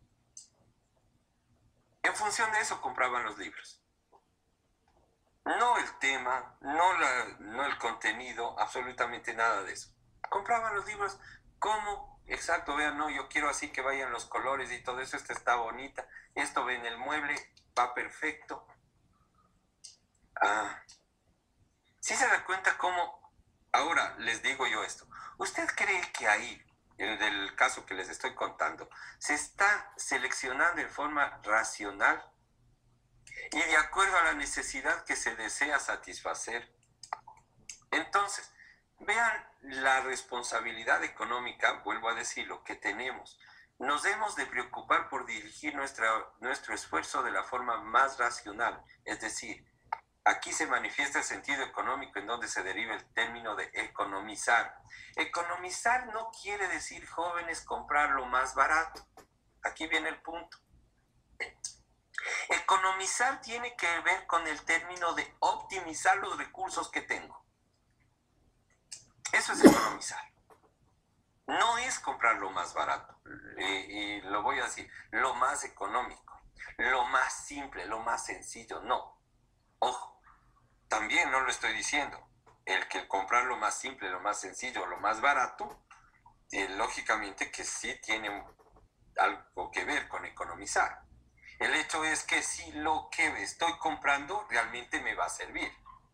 En función de eso compraban los libros. No el tema, no, la, no el contenido, absolutamente nada de eso. Compraban los libros como, exacto, vean, no, yo quiero así que vayan los colores y todo eso, esta está bonita, esto ve en el mueble, va perfecto. Ah, ¿sí se da cuenta cómo? Ahora les digo yo esto. ¿Usted cree que ahí, en el caso que les estoy contando, se está seleccionando en forma racional y de acuerdo a la necesidad que se desea satisfacer? Entonces, vean la responsabilidad económica, vuelvo a decirlo, que tenemos. Nos hemos de preocupar por dirigir nuestra, nuestro esfuerzo de la forma más racional, es decir, aquí se manifiesta el sentido económico en donde se deriva el término de economizar. Economizar no quiere decir, jóvenes, comprar lo más barato. Aquí viene el punto. Economizar tiene que ver con el término de optimizar los recursos que tengo. Eso es economizar. No es comprar lo más barato. Y, y lo voy a decir, lo más económico, lo más simple, lo más sencillo. No. Ojo. También no lo estoy diciendo. El que comprar lo más simple, lo más sencillo, lo más barato, eh, lógicamente que sí tiene algo que ver con economizar. El hecho es que si lo que estoy comprando realmente me va a servir.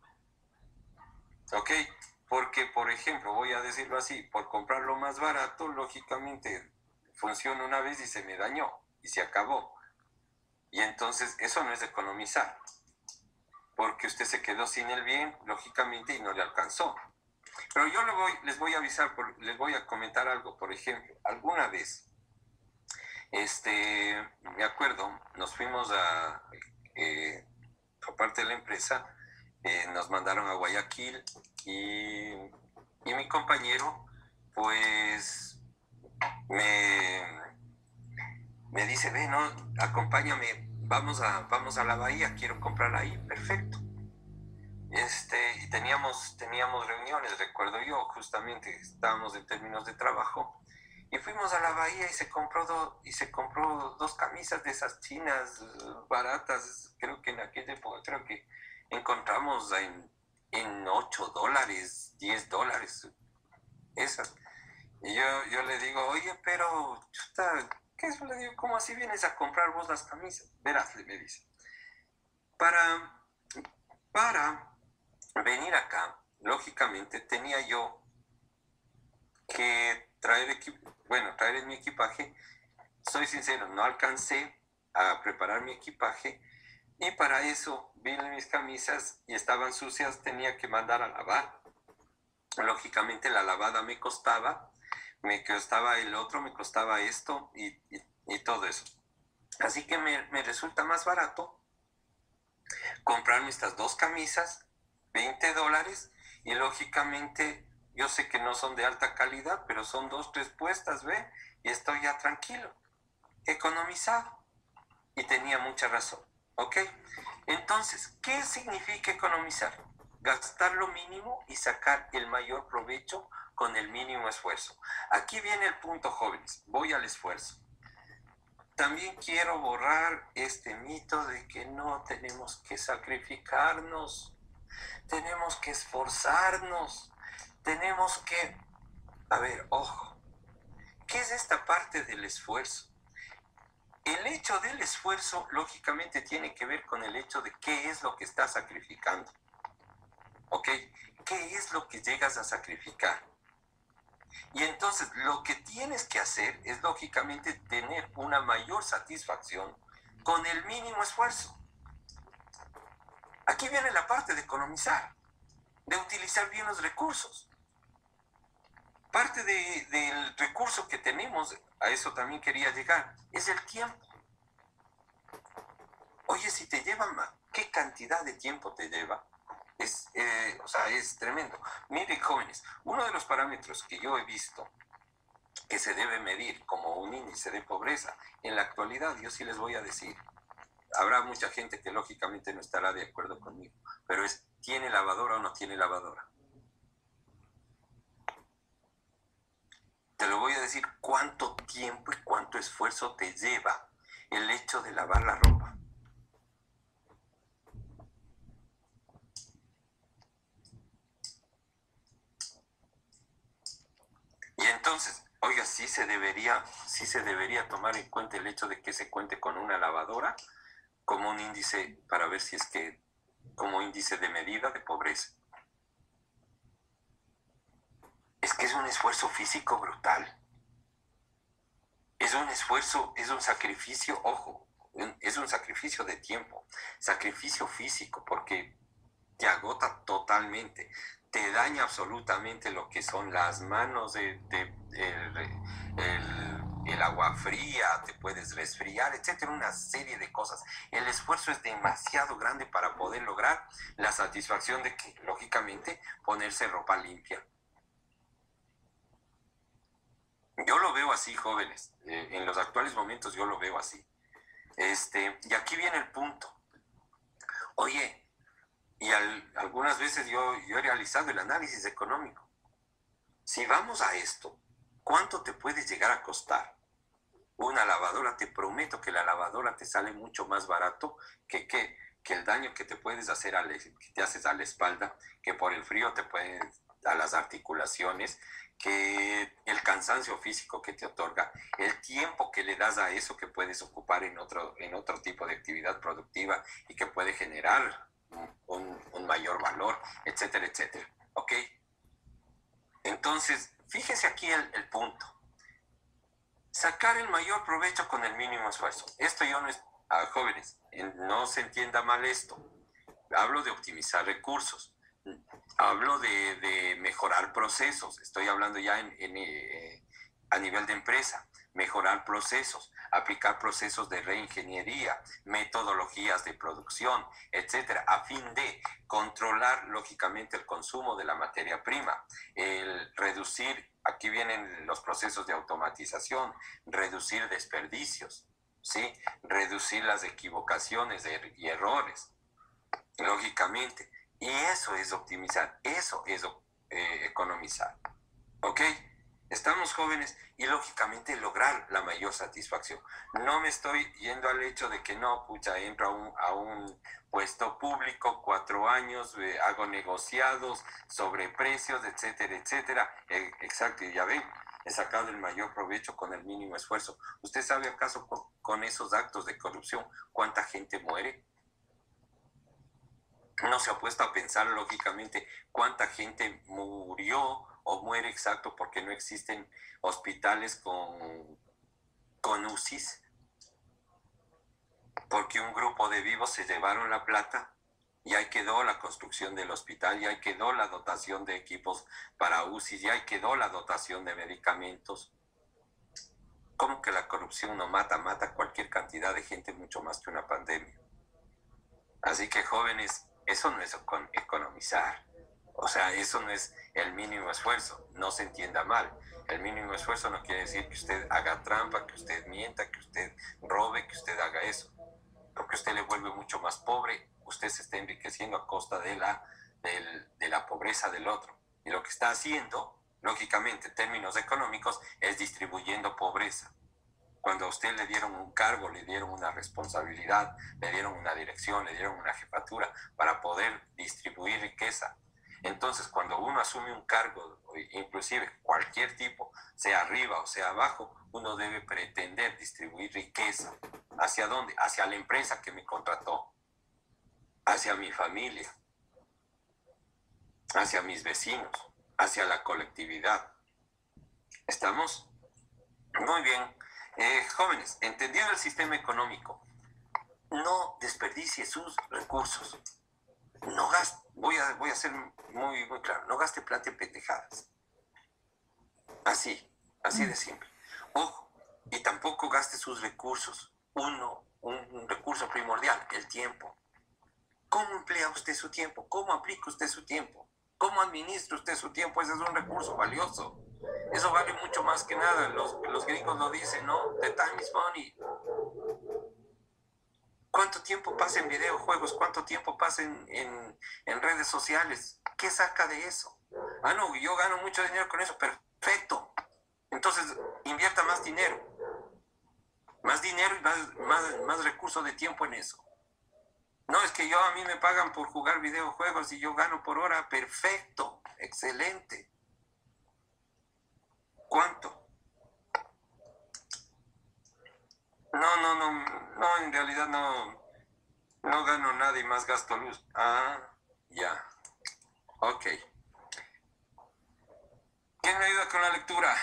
¿Ok? Porque, por ejemplo, voy a decirlo así, por comprar lo más barato, lógicamente funciona una vez y se me dañó y se acabó. Y entonces eso no es economizar. Porque usted se quedó sin el bien, lógicamente, y no le alcanzó. Pero yo le voy, les voy a avisar, por, les voy a comentar algo. Por ejemplo, alguna vez, este, me acuerdo, nos fuimos a, eh, por parte de la empresa, eh, nos mandaron a Guayaquil y, y mi compañero, pues, me, me dice, ve, no, acompáñame. Vamos a, vamos a la bahía, quiero comprar ahí, perfecto. Este, y teníamos, teníamos reuniones, recuerdo yo, justamente estábamos en términos de trabajo, y fuimos a la bahía y se compró, do, y se compró dos camisas de esas chinas baratas, creo que en aquella época, creo que encontramos en, en ocho dólares, diez dólares, esas. Y yo, yo le digo, oye, pero, chuta, ¿qué es? Le digo, ¿cómo así vienes a comprar vos las camisas? Verás, me dice. Para, para venir acá, lógicamente, tenía yo que traer equipo, bueno, traer en mi equipaje. Soy sincero, no alcancé a preparar mi equipaje y para eso vine mis camisas y estaban sucias, tenía que mandar a lavar. Lógicamente la lavada me costaba. me costaba el otro, me costaba esto y, y, y todo eso. Así que me, me resulta más barato comprarme estas dos camisas, veinte dólares, y lógicamente yo sé que no son de alta calidad, pero son dos, tres puestas, ¿ve? Y estoy ya tranquilo, economizado. Y tenía mucha razón, ¿ok? Entonces, ¿qué significa economizar? Gastar lo mínimo y sacar el mayor provecho con el mínimo esfuerzo. Aquí viene el punto, jóvenes, voy al esfuerzo. También quiero borrar este mito de que no tenemos que sacrificarnos, tenemos que esforzarnos, tenemos que... A ver, ojo, ¿qué es esta parte del esfuerzo? El hecho del esfuerzo, lógicamente, tiene que ver con el hecho de qué es lo que estás sacrificando. ¿Ok? ¿Qué es lo que llegas a sacrificar? Y entonces lo que tienes que hacer es lógicamente tener una mayor satisfacción con el mínimo esfuerzo. Aquí viene la parte de economizar, de utilizar bien los recursos. Parte de, del recurso que tenemos, a eso también quería llegar, es el tiempo. Oye, si te lleva más, ¿qué cantidad de tiempo te lleva? Es, eh, o sea, es tremendo. Miren, jóvenes, uno de los parámetros que yo he visto que se debe medir como un índice de pobreza, en la actualidad, yo sí les voy a decir, habrá mucha gente que lógicamente no estará de acuerdo conmigo, pero es, ¿tiene lavadora o no tiene lavadora? Te lo voy a decir cuánto tiempo y cuánto esfuerzo te lleva el hecho de lavar la ropa. Y entonces, oiga, sí se debería, sí se debería tomar en cuenta el hecho de que se cuente con una lavadora como un índice para ver si es que, como índice de medida de pobreza. Es que es un esfuerzo físico brutal. Es un esfuerzo, es un sacrificio, ojo, es un sacrificio de tiempo, sacrificio físico, porque te agota totalmente, te daña absolutamente lo que son las manos, de, de, de el, el, el agua fría, te puedes resfriar, etcétera, una serie de cosas. El esfuerzo es demasiado grande para poder lograr la satisfacción de que, lógicamente, ponerse ropa limpia. Yo lo veo así, jóvenes, eh, en los actuales momentos yo lo veo así. Este, y aquí viene el punto. Oye, y al, algunas veces yo, yo he realizado el análisis económico. Si vamos a esto, ¿cuánto te puede llegar a costar una lavadora? Te prometo que la lavadora te sale mucho más barato que, que, que el daño que te puedes hacer, a la, que te haces a la espalda, que por el frío te pueden a las articulaciones, que el cansancio físico que te otorga, el tiempo que le das a eso que puedes ocupar en otro, en otro tipo de actividad productiva y que puede generar un, un mayor valor, etcétera, etcétera. ¿Ok? Entonces, fíjese aquí el, el punto. Sacar el mayor provecho con el mínimo esfuerzo. Esto yo no es, a jóvenes, no se entienda mal esto. Hablo de optimizar recursos. Hablo de, de mejorar procesos. Estoy hablando ya en, en, eh, a nivel de empresa. Mejorar procesos, aplicar procesos de reingeniería, metodologías de producción, etcétera, a fin de controlar lógicamente el consumo de la materia prima, el reducir, aquí vienen los procesos de automatización, reducir desperdicios, ¿sí? Reducir las equivocaciones y errores, lógicamente. Y eso es optimizar, eso es eh, economizar, ¿ok? Estamos jóvenes y lógicamente lograr la mayor satisfacción. No me estoy yendo al hecho de que no, pucha, entro a un, a un puesto público, cuatro años, eh, hago negociados sobre precios, etcétera, etcétera. Eh, exacto, y ya ven, he sacado el mayor provecho con el mínimo esfuerzo. ¿Usted sabe acaso con, con esos actos de corrupción cuánta gente muere? No se ha puesto a pensar lógicamente cuánta gente murió o muere exacto porque no existen hospitales con, con U C Is, porque un grupo de vivos se llevaron la plata Y ahí quedó la construcción del hospital, y ahí quedó la dotación de equipos para U C I, y ahí quedó la dotación de medicamentos. ¿Cómo que la corrupción no mata? Mata cualquier cantidad de gente, mucho más que una pandemia. Así que, jóvenes, eso no es econ- economizar. O sea, eso no es el mínimo esfuerzo. No se entienda mal. El mínimo esfuerzo no quiere decir que usted haga trampa, que usted mienta, que usted robe, que usted haga eso. Porque usted le vuelve mucho más pobre. Usted se está enriqueciendo a costa de la, del, de la pobreza del otro. Y lo que está haciendo, lógicamente, en términos económicos, es distribuyendo pobreza. Cuando a usted le dieron un cargo, le dieron una responsabilidad, le dieron una dirección, le dieron una jefatura para poder distribuir riqueza. Entonces, cuando uno asume un cargo, inclusive cualquier tipo, sea arriba o sea abajo, uno debe pretender distribuir riqueza. ¿Hacia dónde? Hacia la empresa que me contrató, hacia mi familia, hacia mis vecinos, hacia la colectividad. ¿Estamos? Muy bien. Eh, jóvenes, entendido el sistema económico, no desperdicie sus recursos. No gaste, voy a, voy a ser muy, muy claro, no gaste plata en pendejadas. Así, así de simple. Ojo, y tampoco gaste sus recursos. Uno, un, un recurso primordial, el tiempo. ¿Cómo emplea usted su tiempo? ¿Cómo aplica usted su tiempo? ¿Cómo administra usted su tiempo? Ese es un recurso valioso. Eso vale mucho más que nada. Los, los gringos lo dicen, ¿no? The time is money. ¿Cuánto tiempo pasa en videojuegos? ¿Cuánto tiempo pasa en, en, en redes sociales? ¿Qué saca de eso? Ah, no, yo gano mucho dinero con eso. Perfecto. Entonces, invierta más dinero. Más dinero y más, más, más recursos de tiempo en eso. No, es que yo a mí me pagan por jugar videojuegos y yo gano por hora. Perfecto. Excelente. ¿Cuánto? No, no, no, no, en realidad no, no gano nada y más gasto luz. Ah, ya. Ok. ¿Quién me ayuda con la lectura?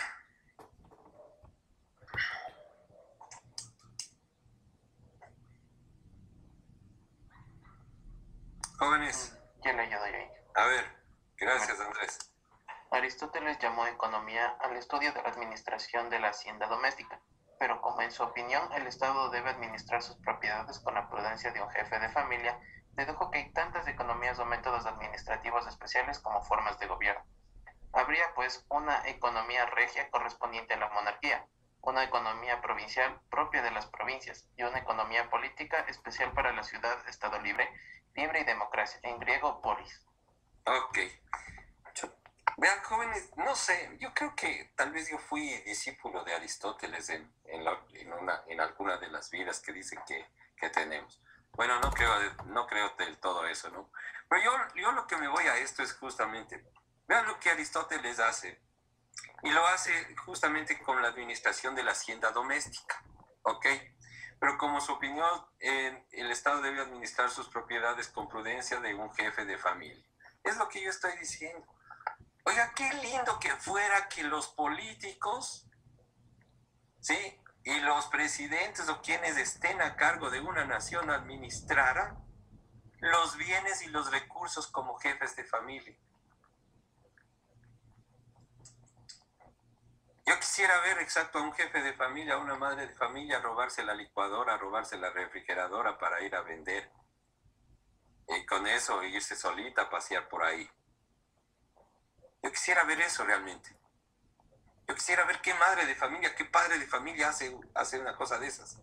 Jóvenes. Yo le ayudo ahí. A ver, gracias Andrés. Aristóteles llamó economía al estudio de la administración de la hacienda doméstica, pero como en su opinión el Estado debe administrar sus propiedades con la prudencia de un jefe de familia, dedujo que hay tantas economías o métodos administrativos especiales como formas de gobierno. Habría pues una economía regia correspondiente a la monarquía, una economía provincial propia de las provincias y una economía política especial para la ciudad, Estado libre, libre y democracia, en griego polis. Ok. Vean, jóvenes, no sé, yo creo que tal vez yo fui discípulo de Aristóteles en, en, la, en, una, en alguna de las vidas que dicen que, que tenemos. Bueno, no creo, no creo del todo eso, ¿no? Pero yo, yo lo que me voy a esto es justamente, vean lo que Aristóteles hace, y lo hace justamente con la administración de la hacienda doméstica, ¿ok? Pero como su opinión, eh, el Estado debe administrar sus propiedades con prudencia de un jefe de familia. Es lo que yo estoy diciendo. Oiga, qué lindo que fuera que los políticos, ¿sí? Y los presidentes o quienes estén a cargo de una nación administraran los bienes y los recursos como jefes de familia. Yo quisiera ver exacto a un jefe de familia, a una madre de familia, robarse la licuadora, robarse la refrigeradora para ir a vender. Y con eso irse solita a pasear por ahí. Yo quisiera ver eso realmente. Yo quisiera ver qué madre de familia, qué padre de familia hace, hace una cosa de esas.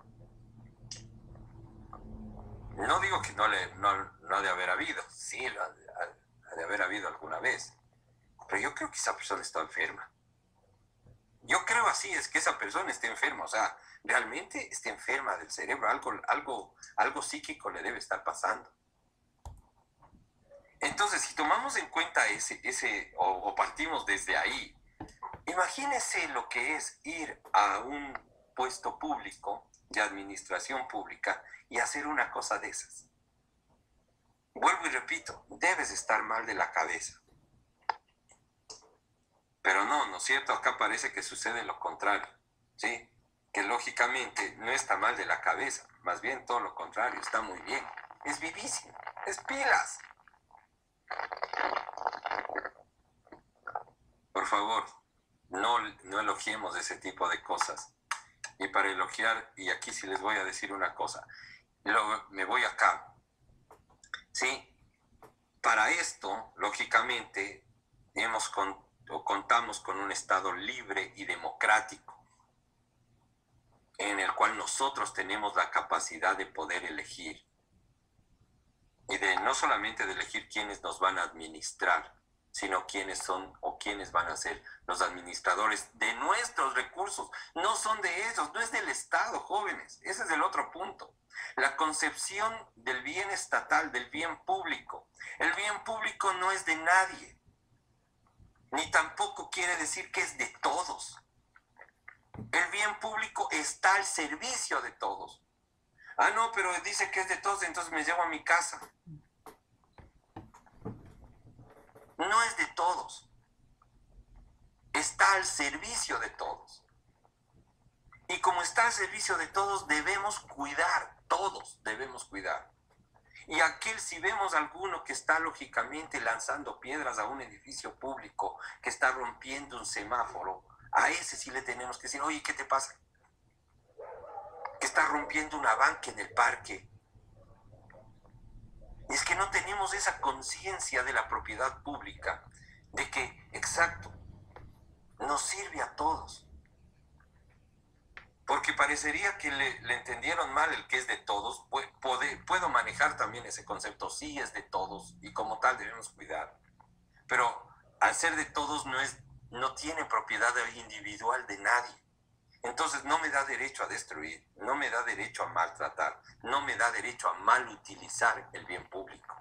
No digo que no, le, no, no ha de haber habido. Sí, lo ha, ha, ha de haber habido alguna vez. Pero yo creo que esa persona está enferma. Yo creo así, es que esa persona está enferma. O sea, realmente está enferma del cerebro. Algo, algo, algo psíquico le debe estar pasando. Entonces, si tomamos en cuenta ese, ese o, o partimos desde ahí, imagínese lo que es ir a un puesto público de administración pública y hacer una cosa de esas. Vuelvo y repito, debes estar mal de la cabeza. Pero no, ¿no es cierto? Acá parece que sucede lo contrario, ¿sí? Que lógicamente no está mal de la cabeza, más bien todo lo contrario, está muy bien, es vivísimo. Es pilas. Por favor, no, no elogiemos ese tipo de cosas. Y para elogiar, y aquí sí les voy a decir una cosa, luego me voy acá. Sí, para esto, lógicamente, hemos con, o contamos con un Estado libre y democrático, en el cual nosotros tenemos la capacidad de poder elegir. Y de no solamente de elegir quiénes nos van a administrar, sino quiénes son o quiénes van a ser los administradores de nuestros recursos. No son de ellos, no es del Estado, jóvenes. Ese es el otro punto. La concepción del bien estatal, del bien público. El bien público no es de nadie, ni tampoco quiere decir que es de todos. El bien público está al servicio de todos. Ah, no, pero dice que es de todos, entonces me llevo a mi casa. No es de todos. Está al servicio de todos. Y como está al servicio de todos, debemos cuidar. Todos debemos cuidar. Y aquel, si vemos alguno que está lógicamente lanzando piedras a un edificio público, que está rompiendo un semáforo, a ese sí le tenemos que decir, oye, ¿qué te pasa? Que está rompiendo una banca en el parque. Y es que no tenemos esa conciencia de la propiedad pública, de que, exacto, nos sirve a todos. Porque parecería que le, le entendieron mal el que es de todos. Puedo, puedo manejar también ese concepto, sí es de todos, y como tal debemos cuidar. Pero al ser de todos no, es, no tiene propiedad individual de nadie. Entonces no me da derecho a destruir, no me da derecho a maltratar, no me da derecho a mal utilizar el bien público.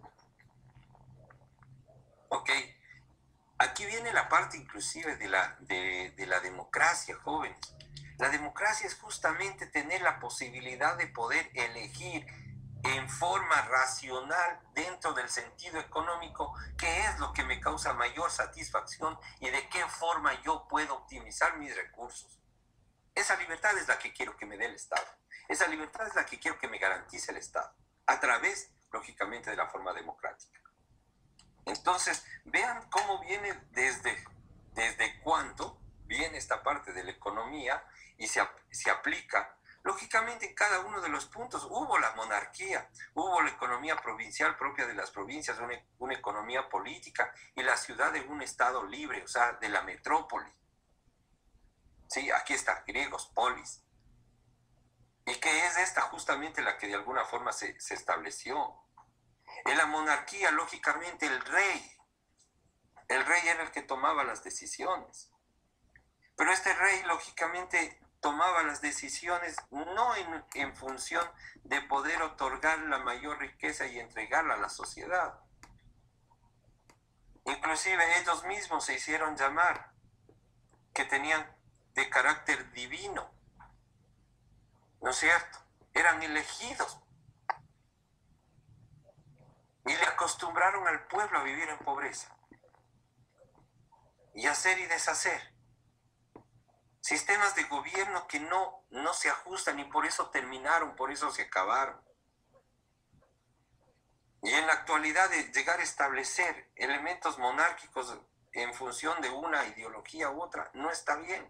¿Ok? Aquí viene la parte inclusive de la, de, de la democracia, jóvenes. La democracia es justamente tener la posibilidad de poder elegir en forma racional, dentro del sentido económico, qué es lo que me causa mayor satisfacción y de qué forma yo puedo optimizar mis recursos. Esa libertad es la que quiero que me dé el Estado. Esa libertad es la que quiero que me garantice el Estado, a través, lógicamente, de la forma democrática. Entonces, vean cómo viene desde, desde cuándo viene esta parte de la economía y se, se aplica, lógicamente, en cada uno de los puntos. Hubo la monarquía, hubo la economía provincial propia de las provincias, una, una economía política, y la ciudad de un Estado libre, o sea, de la metrópoli. Sí, aquí está, griegos, polis. ¿Y qué es esta? Justamente la que de alguna forma se, se estableció. En la monarquía, lógicamente, el rey, el rey era el que tomaba las decisiones. Pero este rey, lógicamente, tomaba las decisiones no en, en función de poder otorgar la mayor riqueza y entregarla a la sociedad. Inclusive ellos mismos se hicieron llamar que tenían de carácter divino, ¿no es cierto? Eran elegidos y le acostumbraron al pueblo a vivir en pobreza y hacer y deshacer sistemas de gobierno que no, no se ajustan, y por eso terminaron, por eso se acabaron. Y en la actualidad, de llegar a establecer elementos monárquicos en función de una ideología u otra no está bien.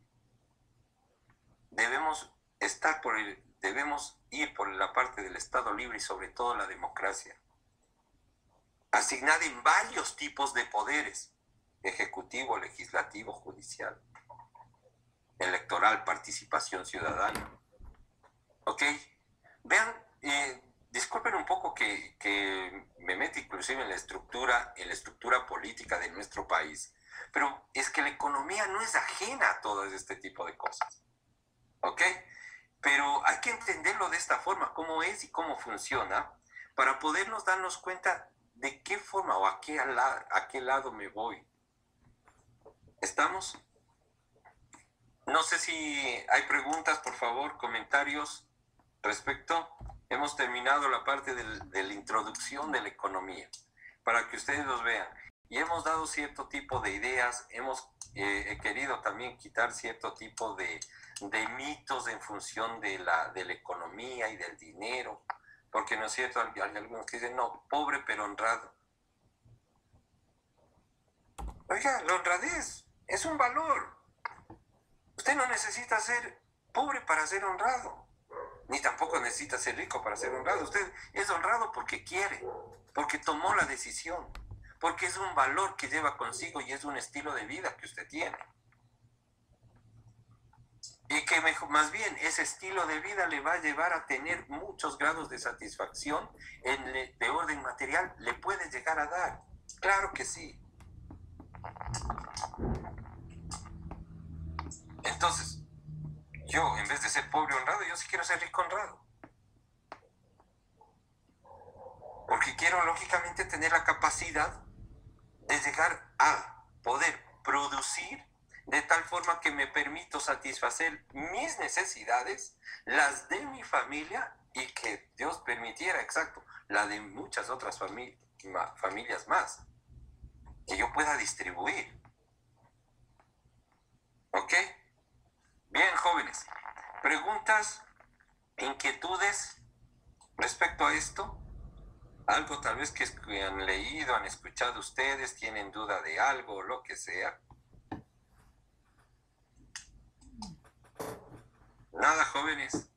Debemos estar por el, debemos ir por la parte del Estado libre y sobre todo la democracia, asignada en varios tipos de poderes: ejecutivo, legislativo, judicial, electoral, participación ciudadana. ¿Ok? Vean, eh, disculpen un poco que, que me meta inclusive en la estructura, en la estructura política de nuestro país, pero es que la economía no es ajena a todo este tipo de cosas. ¿Ok? Pero hay que entenderlo de esta forma, cómo es y cómo funciona, para podernos darnos cuenta de qué forma o a qué, ala, a qué lado me voy. ¿Estamos? No sé si hay preguntas, por favor, comentarios respecto. Hemos terminado la parte del, de la introducción de la economía, para que ustedes los vean. Y hemos dado cierto tipo de ideas, hemos eh, querido también quitar cierto tipo de, de mitos en función de la, de la economía y del dinero, Porque, ¿no es cierto? Hay, hay algunos que dicen, no, pobre pero honrado. Oiga, la honradez es un valor. Usted no necesita ser pobre para ser honrado, ni tampoco necesita ser rico para ser honrado. Usted es honrado porque quiere, porque tomó la decisión, porque es un valor que lleva consigo y es un estilo de vida que usted tiene. Y que mejor, más bien ese estilo de vida le va a llevar a tener muchos grados de satisfacción en le, de orden material. Le puede llegar a dar, claro que sí. Entonces, yo en vez de ser pobre honrado, yo sí quiero ser rico honrado. Porque quiero lógicamente tener la capacidad de llegar a poder producir de tal forma que me permito satisfacer mis necesidades, las de mi familia y que Dios permitiera, exacto, la de muchas otras famili- familias más, que yo pueda distribuir. ¿Ok? Bien, jóvenes. ¿Preguntas, inquietudes respecto a esto? Algo tal vez que han leído, han escuchado ustedes, tienen duda de algo o lo que sea. Nada, jóvenes.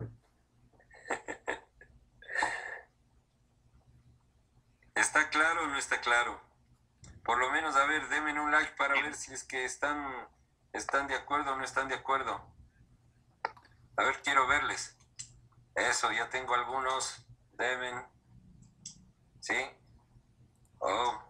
¿Está claro o no está claro? Por lo menos, a ver, denme un like para ver si es que están, están de acuerdo o no están de acuerdo. A ver, quiero verles. Eso, ya tengo algunos. Deben. ¿Sí? Oh.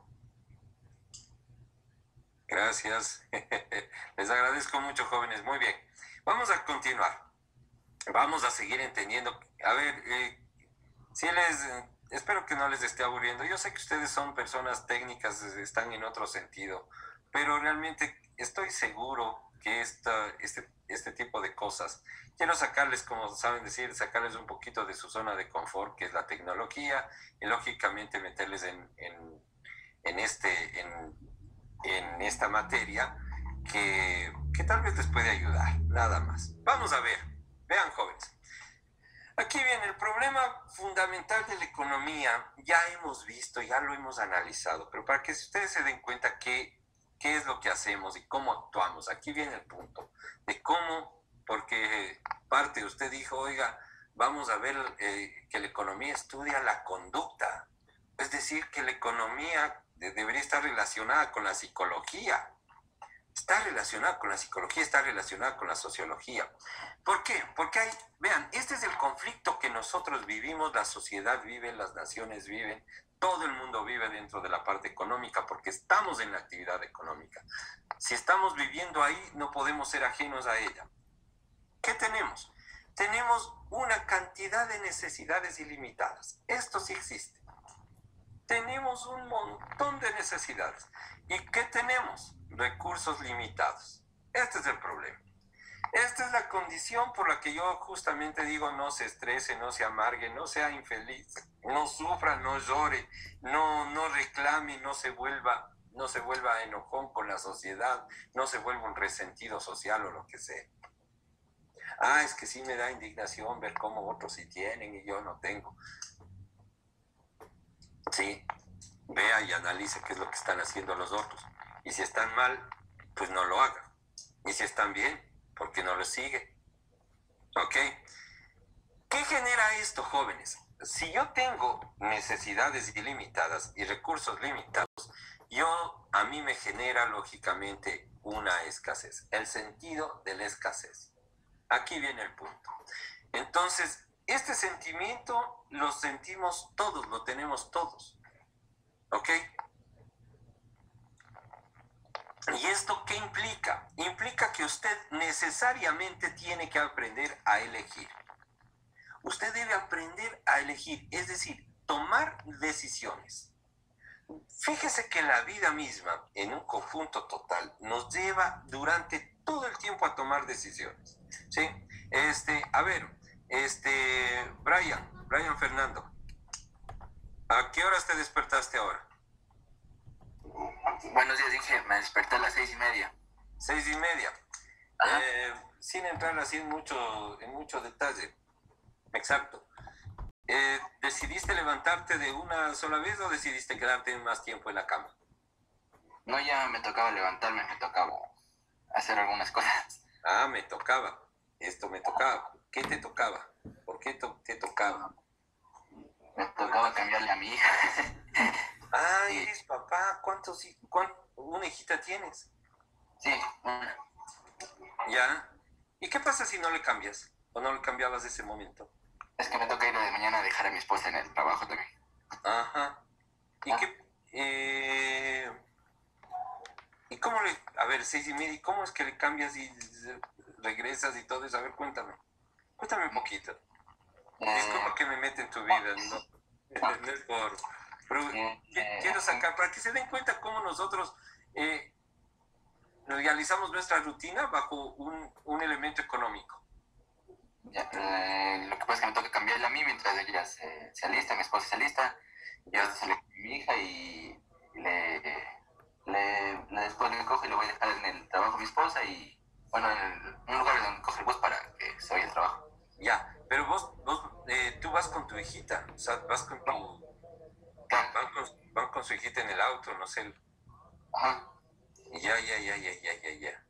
Gracias. Les agradezco mucho, jóvenes. Muy bien. Vamos a continuar. Vamos a seguir entendiendo. A ver, eh, si les... Eh, espero que no les esté aburriendo. Yo sé que ustedes son personas técnicas, están en otro sentido, pero realmente estoy seguro que esta, este, este tipo de cosas, quiero sacarles, como saben decir, sacarles un poquito de su zona de confort, que es la tecnología, y lógicamente meterles en, en, en, este, en, en esta materia que, que tal vez les puede ayudar, nada más. Vamos a ver, vean, jóvenes. Aquí viene el problema fundamental de la economía. Ya hemos visto, ya lo hemos analizado, pero para que ustedes se den cuenta que, qué es lo que hacemos y cómo actuamos. Aquí viene el punto de cómo, porque parte usted dijo, oiga, vamos a ver eh, que la economía estudia la conducta. Es decir, que la economía de, debería estar relacionada con la psicología. Está relacionada con la psicología, está relacionada con la sociología. ¿Por qué? Porque hay, vean, este es el conflicto que nosotros vivimos, la sociedad vive, las naciones viven, todo el mundo vive dentro de la parte económica porque estamos en la actividad económica. Si estamos viviendo ahí, no podemos ser ajenos a ella. ¿Qué tenemos? Tenemos una cantidad de necesidades ilimitadas. Esto sí existe. Tenemos un montón de necesidades. ¿Y qué tenemos? Recursos limitados. Este es el problema. Esta es la condición por la que yo justamente digo no se estrese, no se amargue, no sea infeliz, no sufra, no llore, no, no reclame, no se vuelva, no se vuelva enojón con la sociedad, no se vuelva un resentido social o lo que sea. Ah, es que sí me da indignación ver cómo otros sí tienen y yo no tengo. Sí, vea y analice qué es lo que están haciendo los otros. Y si están mal, pues no lo haga. Y si están bien, ¿por qué no lo sigue? ¿Ok? ¿Qué genera esto, jóvenes? Si yo tengo necesidades ilimitadas y recursos limitados, yo, a mí me genera lógicamente una escasez, el sentido de la escasez. Aquí viene el punto. Entonces, este sentimiento lo sentimos todos, lo tenemos todos. ¿Ok? ¿Y esto qué implica? Implica que usted necesariamente tiene que aprender a elegir. Usted debe aprender a elegir, es decir, tomar decisiones. Fíjese que la vida misma, en un conjunto total, nos lleva durante todo el tiempo a tomar decisiones. ¿Sí? Este, a ver, este, Brian, Brian Fernando, ¿a qué horas te despertaste ahora? Buenos días, Inge. Me desperté a las seis y media. Seis y media. Eh, sin entrar así en mucho, en mucho detalle. Exacto. eh, ¿decidiste levantarte de una sola vez o decidiste quedarte más tiempo en la cama? No, ya me tocaba levantarme, me tocaba hacer algunas cosas. Ah, me tocaba. Esto me tocaba. ¿Qué te tocaba? ¿Por qué to- te tocaba? Me tocaba cambiarle a mi hija. Ah, eres papá. ¿Cuántos hijos? ¿Cuán- ¿Una hijita tienes? Sí, una. ¿Ya? ¿Y qué pasa si no le cambias? ¿O no le cambiabas ese momento? Es que me toca ir de mañana a dejar a mi esposa en el trabajo también. Ajá. ¿Y qué? Eh, ¿Y cómo le...? A ver, seis y media, ¿cómo es que le cambias y regresas y todo eso? A ver, cuéntame. Cuéntame un poquito. Disculpa que me mete en tu vida, ¿no? No es por... Pero qui- quiero sacar, para que se den cuenta cómo nosotros eh, realizamos nuestra rutina bajo un, un elemento económico. Ya, eh, lo que pasa es que me toca cambiarle a mí mientras ella se, se alista, mi esposa se alista. Yo salgo con mi hija y le, le, le después le cojo y le voy a dejar en el trabajo a mi esposa y, bueno, en, el, en un lugar donde coge el bus para que se vaya al trabajo. Ya, pero vos, vos eh, tú vas con tu hijita, o sea, vas con tu... Van con, van con su hijita en el auto, no sé. Ajá. Ya, ya, ya, ya, ya, ya, ya.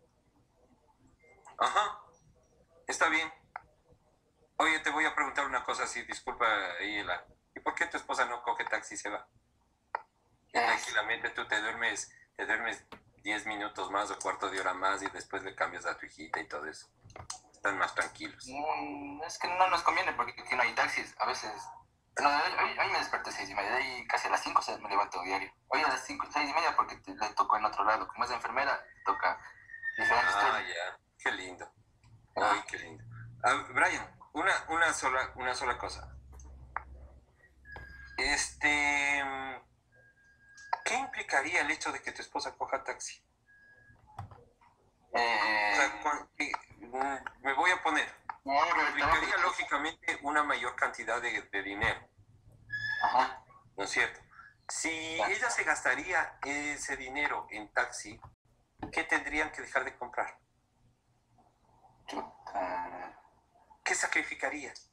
Ajá. Está bien. Oye, te voy a preguntar una cosa así, disculpa, Ela. ¿Y por qué tu esposa no coge taxi y se va? Y tranquilamente tú te duermes, te duermes diez minutos más o cuarto de hora más y después le cambias a tu hijita y todo eso. Están más tranquilos. Mm, es que no nos conviene porque aquí no hay taxis. A veces... No, hoy, hoy, hoy me desperté a seis y media y casi a las cinco me levanto diario. Hoy a las cinco, seis y media porque te, le tocó en otro lado. Como es enfermera, toca diferentes Ah, turnos. ya. Qué lindo. Ay, qué lindo. Ah, Brian, una, una, sola, una sola cosa. Este... ¿Qué implicaría el hecho de que tu esposa coja taxi? Eh, O sea, cuan- eh, mm, me voy a poner. Implicaría lógicamente una mayor cantidad de, de dinero. Ajá. ¿No es cierto? Si ella se gastaría ese dinero en taxi, ¿qué tendrían que dejar de comprar? Chuta. ¿Qué sacrificarías?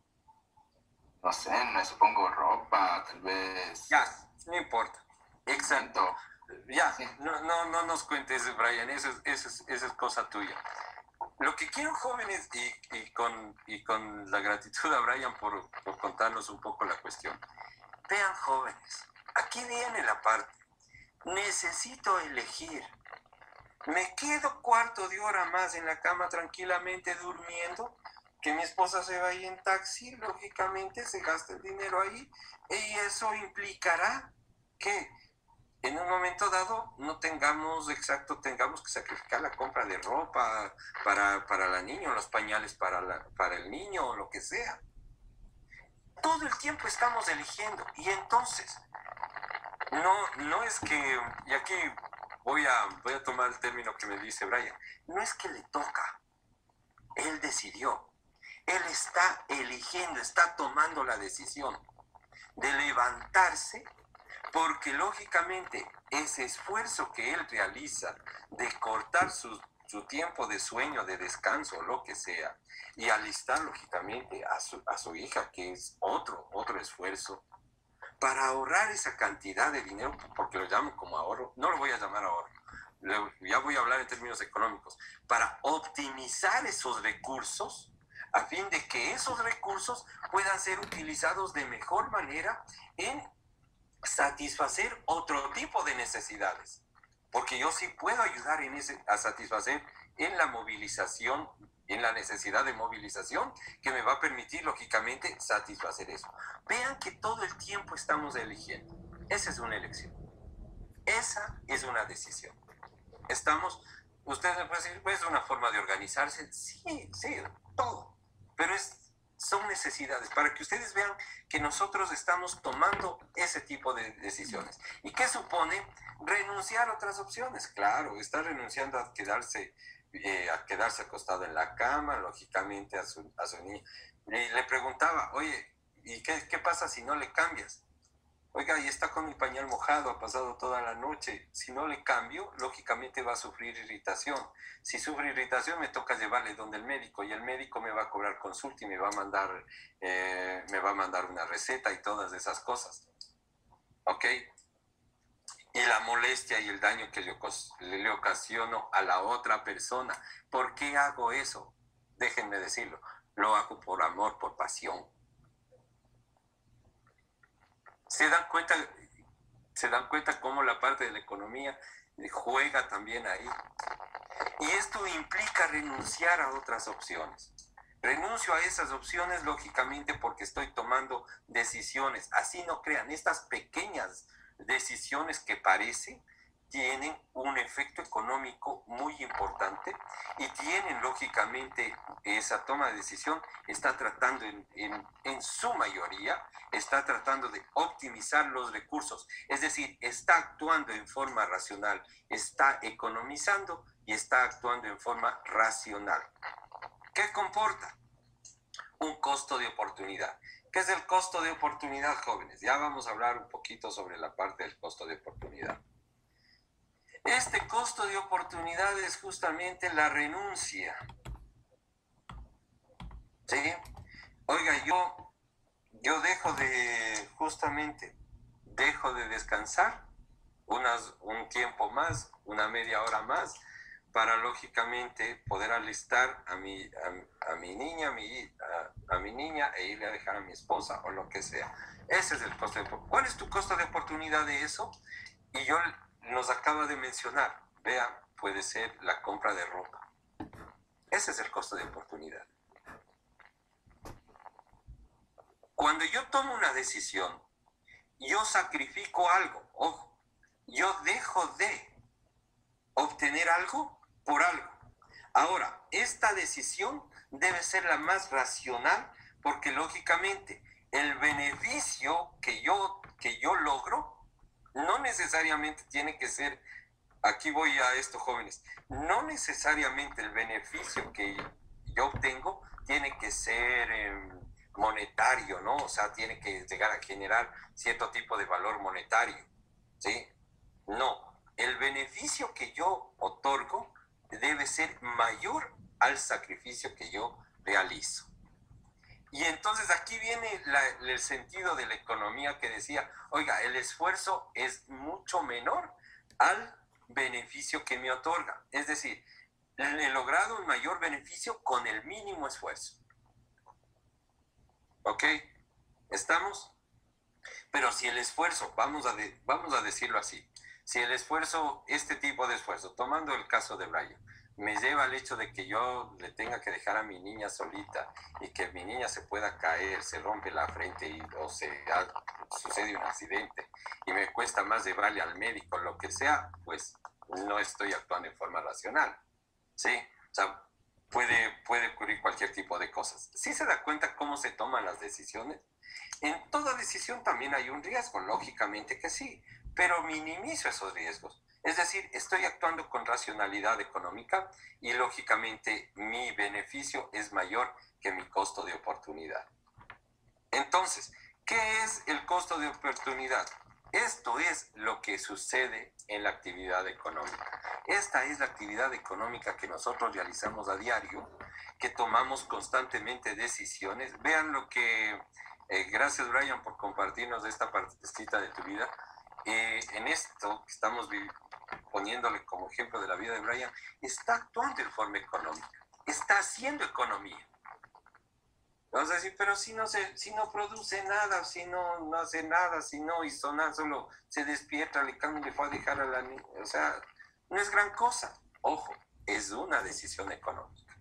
No sé, me supongo ropa, tal vez. Ya, no importa. Exacto. Ya, no, no, no nos cuentes, Brian, eso es, eso es, eso es cosa tuya. Lo que quiero, jóvenes, y, y, con, y con la gratitud a Brian por, por contarnos un poco la cuestión. Vean, jóvenes, aquí viene la parte. Necesito elegir. ¿Me quedo cuarto de hora más en la cama tranquilamente durmiendo? Que mi esposa se vaya en taxi, lógicamente se gasta el dinero ahí, y eso implicará que en un momento dado no tengamos, exacto, tengamos que sacrificar la compra de ropa para, para la niña, los pañales para, la, para el niño, o lo que sea. Todo el tiempo estamos eligiendo, y entonces, no, no es que, y aquí voy a, voy a tomar el término que me dice Brian, no es que le toca, él decidió, él está eligiendo, está tomando la decisión de levantarse, porque lógicamente ese esfuerzo que él realiza de cortar su, su tiempo de sueño, de descanso, lo que sea, y alistar lógicamente a su, a su hija, que es otro, otro esfuerzo, para ahorrar esa cantidad de dinero, porque lo llamo como ahorro, no lo voy a llamar ahorro, ya voy a hablar en términos económicos, para optimizar esos recursos, a fin de que esos recursos puedan ser utilizados de mejor manera en satisfacer otro tipo de necesidades, porque yo sí puedo ayudar en ese, a satisfacer en la movilización, en la necesidad de movilización que me va a permitir lógicamente satisfacer eso. Vean que todo el tiempo estamos eligiendo. Esa es una elección, esa es una decisión. Estamos, ustedes me pueden decir, pues es una forma de organizarse, sí, sí, todo, pero es son necesidades, para que ustedes vean que nosotros estamos tomando ese tipo de decisiones. ¿Y qué supone? Renunciar a otras opciones. Claro, está renunciando a quedarse, eh, a quedarse acostado en la cama, lógicamente a su, a su niño. Y le preguntaba, oye, ¿y qué, qué pasa si no le cambias? Oiga, y está con mi pañal mojado, ha pasado toda la noche. Si no le cambio, lógicamente va a sufrir irritación. Si sufre irritación, me toca llevarle donde el médico y el médico me va a cobrar consulta y me va a mandar, eh, me va a mandar una receta y todas esas cosas. ¿Ok? Y la molestia y el daño que le, le ocasiono a la otra persona. ¿Por qué hago eso? Déjenme decirlo. Lo hago por amor, por pasión. ¿Se dan cuenta, se dan cuenta cómo la parte de la economía juega también ahí? Y esto implica renunciar a otras opciones. Renuncio a esas opciones, lógicamente, porque estoy tomando decisiones. Así no crean, estas pequeñas decisiones que parecen tienen un efecto económico muy importante y tienen, lógicamente, esa toma de decisión está tratando en, en, en su mayoría, está tratando de optimizar los recursos, es decir, está actuando en forma racional, está economizando y está actuando en forma racional. ¿Qué comporta? Un costo de oportunidad. ¿Qué es el costo de oportunidad, jóvenes? Ya vamos a hablar un poquito sobre la parte del costo de oportunidad. Este costo de oportunidad es justamente la renuncia. ¿Sí? Oiga, yo, yo dejo de, justamente, dejo de descansar unas, un tiempo más, una media hora más, para lógicamente poder alistar a mi, a, a mi niña, a mi, a, a mi niña e irle a dejar a mi esposa o lo que sea. Ese es el costo de oportunidad. ¿Cuál es tu costo de oportunidad de eso? Y yo nos acaba de mencionar, vean, puede ser la compra de ropa. Ese es el costo de oportunidad. Cuando yo tomo una decisión, yo sacrifico algo, ojo, yo dejo de obtener algo por algo. Ahora, esta decisión debe ser la más racional porque lógicamente el beneficio que yo, que yo logro no necesariamente tiene que ser, aquí voy a esto, jóvenes, no necesariamente el beneficio que yo obtengo tiene que ser eh, monetario, ¿no? O sea, tiene que llegar a generar cierto tipo de valor monetario, ¿sí? No, el beneficio que yo otorgo debe ser mayor al sacrificio que yo realizo. Y entonces aquí viene la, el sentido de la economía que decía, oiga, el esfuerzo es mucho menor al beneficio que me otorga. Es decir, he logrado un mayor beneficio con el mínimo esfuerzo. ¿Ok? ¿Estamos? Pero si el esfuerzo, vamos a, de, vamos a decirlo así, si el esfuerzo, este tipo de esfuerzo, tomando el caso de Brian, me lleva al hecho de que yo le tenga que dejar a mi niña solita y que mi niña se pueda caer, se rompe la frente y, o se sucede un accidente y me cuesta más llevarle al médico, lo que sea, pues no estoy actuando en forma racional, ¿sí? O sea, puede, puede ocurrir cualquier tipo de cosas. ¿Sí se da cuenta cómo se toman las decisiones? En toda decisión también hay un riesgo, lógicamente que sí, pero minimizo esos riesgos. Es decir, estoy actuando con racionalidad económica y lógicamente mi beneficio es mayor que mi costo de oportunidad. Entonces, ¿qué es el costo de oportunidad? Esto es lo que sucede en la actividad económica. Esta es la actividad económica que nosotros realizamos a diario, que tomamos constantemente decisiones. Vean lo que, eh, gracias Brian por compartirnos esta partecita de tu vida. Eh, en esto que estamos poniéndole como ejemplo de la vida de Brian, está actuando en forma económica, está haciendo economía. Vamos a decir, pero si no, se, si no produce nada, si no, no hace nada, si no hizo nada, solo se despierta, le cambia, le fue a dejar a la niña, o sea, no es gran cosa. Ojo, es una decisión económica.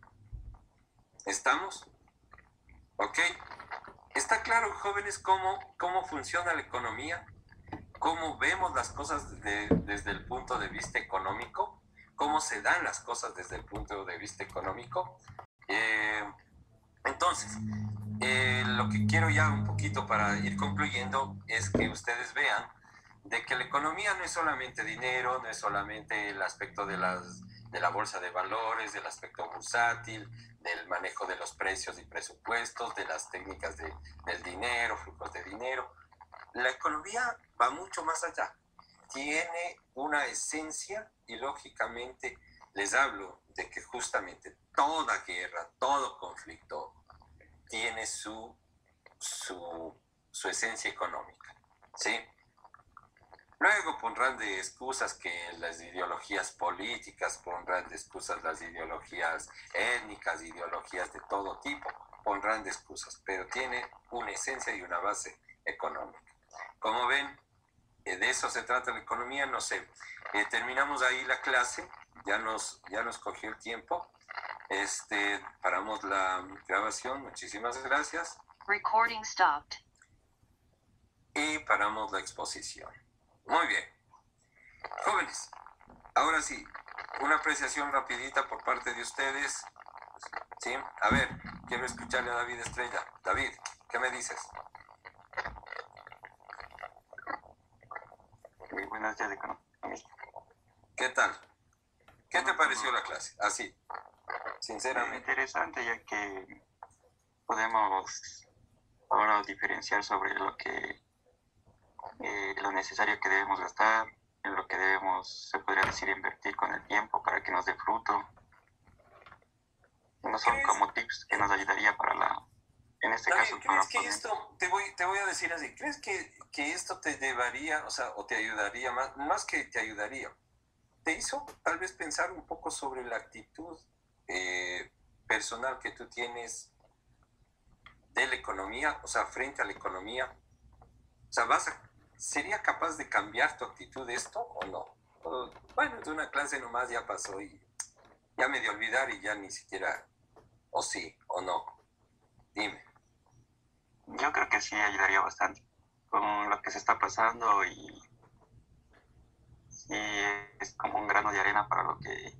¿Estamos? ¿Ok? ¿Está claro, jóvenes, cómo, cómo funciona la economía? ¿Cómo vemos las cosas de, desde el punto de vista económico? ¿Cómo se dan las cosas desde el punto de vista económico? Eh, entonces, eh, lo que quiero ya un poquito para ir concluyendo es que ustedes vean de que la economía no es solamente dinero, no es solamente el aspecto de, las, de la bolsa de valores, del aspecto bursátil, del manejo de los precios y presupuestos, de las técnicas de, del dinero, flujos de dinero. la economía va mucho más allá. Tiene una esencia y lógicamente les hablo de que justamente toda guerra, todo conflicto tiene su, su, su esencia económica, ¿sí? Luego pondrán de excusas que las ideologías políticas, pondrán de excusas las ideologías étnicas, ideologías de todo tipo, pondrán de excusas, pero tiene una esencia y una base económica. Como ven, de eso se trata la economía, no sé. Eh, terminamos ahí la clase, ya nos, ya nos cogió el tiempo. Este, paramos la grabación, muchísimas gracias. Recording stopped. Y paramos la exposición. Muy bien. Jóvenes, ahora sí, una apreciación rapidita por parte de ustedes. ¿Sí? A ver, quiero escucharle a David Estrella. David, ¿qué me dices? Muy buenos días, economista. ¿Qué tal? ¿Qué te pareció la clase? Así, sinceramente. Interesante, ya que podemos ahora diferenciar sobre lo que eh, lo necesario que debemos gastar, en lo que debemos, se podría decir, invertir con el tiempo para que nos dé fruto. No son como tips que nos ayudaría para la, en este David, caso, ¿crees para que poder- esto, te voy, te voy a decir así, ¿crees que, que esto te llevaría, o sea, o te ayudaría más, más que te ayudaría, te hizo tal vez pensar un poco sobre la actitud eh, personal que tú tienes de la economía, o sea, frente a la economía? O sea, vas a, ¿sería capaz de cambiar tu actitud de esto o no? O, bueno, de una clase nomás ya pasó y ya me de olvidar y ya ni siquiera, o sí, o no. Dime. Yo creo que sí ayudaría bastante con lo que se está pasando y sí es como un grano de arena para lo que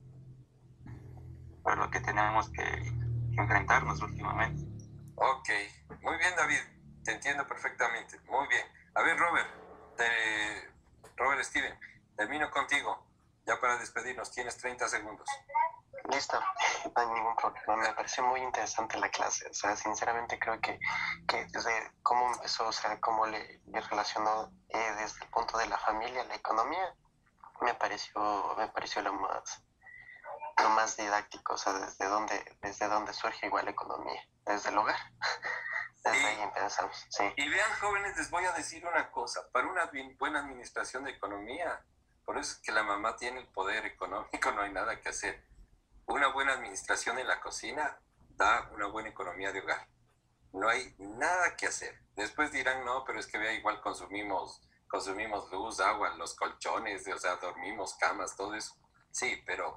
para lo que tenemos que enfrentarnos últimamente. Ok, muy bien, David, te entiendo perfectamente, muy bien. A ver, Robert, te- Robert Steven, termino contigo, ya para despedirnos, tienes treinta segundos. Listo, no hay ningún problema. Me pareció muy interesante la clase. O sea, sinceramente creo que, que desde cómo empezó, o sea, cómo le, le relacionó eh, desde el punto de la familia, la economía, me pareció, me pareció lo más, lo más didáctico. O sea, desde dónde, desde dónde surge igual la economía, desde el hogar. Desde Sí. ahí empezamos, sí. Y vean, jóvenes, les voy a decir una cosa, para una bien- buena administración de economía, por eso es que la mamá tiene el poder económico, no hay nada que hacer. Una buena administración en la cocina da una buena economía de hogar. No hay nada que hacer. Después dirán, no, pero es que vea, igual consumimos, consumimos luz, agua, los colchones, o sea, dormimos, camas, todo eso. Sí, pero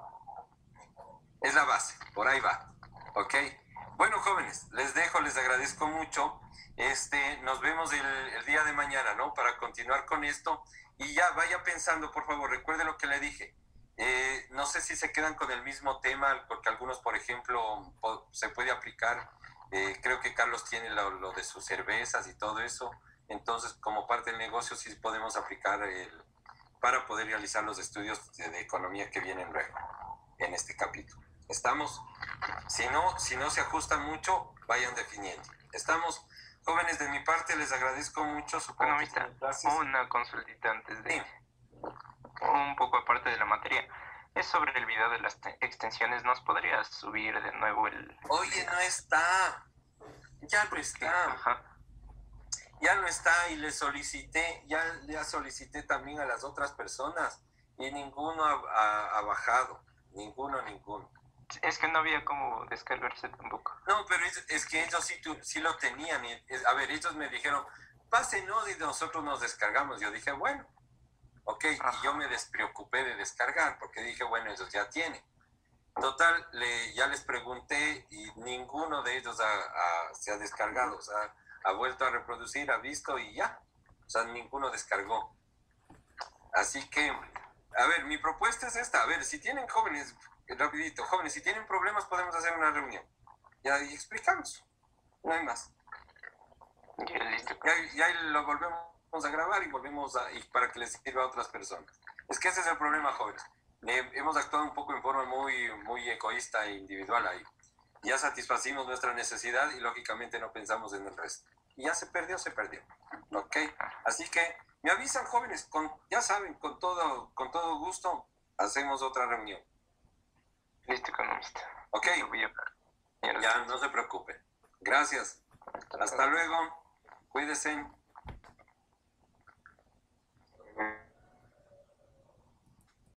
es la base, por ahí va, ¿ok? Bueno, jóvenes, les dejo, les agradezco mucho. Este, nos vemos el, el día de mañana, ¿no? Para continuar con esto. Y ya, vaya pensando, por favor, recuerde lo que le dije. Eh, no sé si se quedan con el mismo tema, porque algunos, por ejemplo, po- se puede aplicar. Eh, creo que Carlos tiene lo, lo de sus cervezas y todo eso. Entonces, como parte del negocio, sí podemos aplicar el, para poder realizar los estudios de, de economía que vienen luego en este capítulo. ¿Estamos? Si no, si no se ajustan mucho, vayan definiendo. ¿Estamos? Jóvenes, de mi parte, les agradezco mucho. Supongo que Economista, tienen clases. una consultita antes de... Sí. Un poco aparte de la materia. Es sobre el video de las te- extensiones. ¿Nos podrías subir de nuevo el...? Oye, no está. Ya no está. Ajá. Ya no está y le solicité, ya le solicité también a las otras personas y ninguno ha, ha- ha bajado. Ninguno, ninguno. Es que no había cómo descargarse tampoco. No, pero es, es que ellos sí, tu- sí lo tenían. Y, es- a ver, ellos me dijeron, pásenos y nosotros nos descargamos. Yo dije, bueno, ok. Y yo me despreocupé de descargar porque dije, bueno, ellos ya tienen. Total, le, ya les pregunté y ninguno de ellos ha- ha- se ha descargado. O sea, ha vuelto a reproducir, ha visto y ya. O sea, ninguno descargó. Así que, a ver, mi propuesta es esta. A ver, si tienen jóvenes, rapidito, jóvenes, si tienen problemas podemos hacer una reunión. Ya, y explicamos. No hay más. Ya, listo. Y ahí, y ahí lo volvemos a grabar y volvemos a, y para que les sirva a otras personas. Es que ese es el problema, jóvenes. Le- hemos actuado un poco en forma muy, muy egoísta e individual ahí. Ya satisfacimos nuestra necesidad y lógicamente no pensamos en el resto. y ya se perdió, se perdió. ¿Ok? Así que me avisan, jóvenes, con, ya saben, con todo, con todo gusto, hacemos otra reunión. Listo, economista. ¿Ok? Ya, no se preocupe. Gracias. Hasta luego. Cuídense.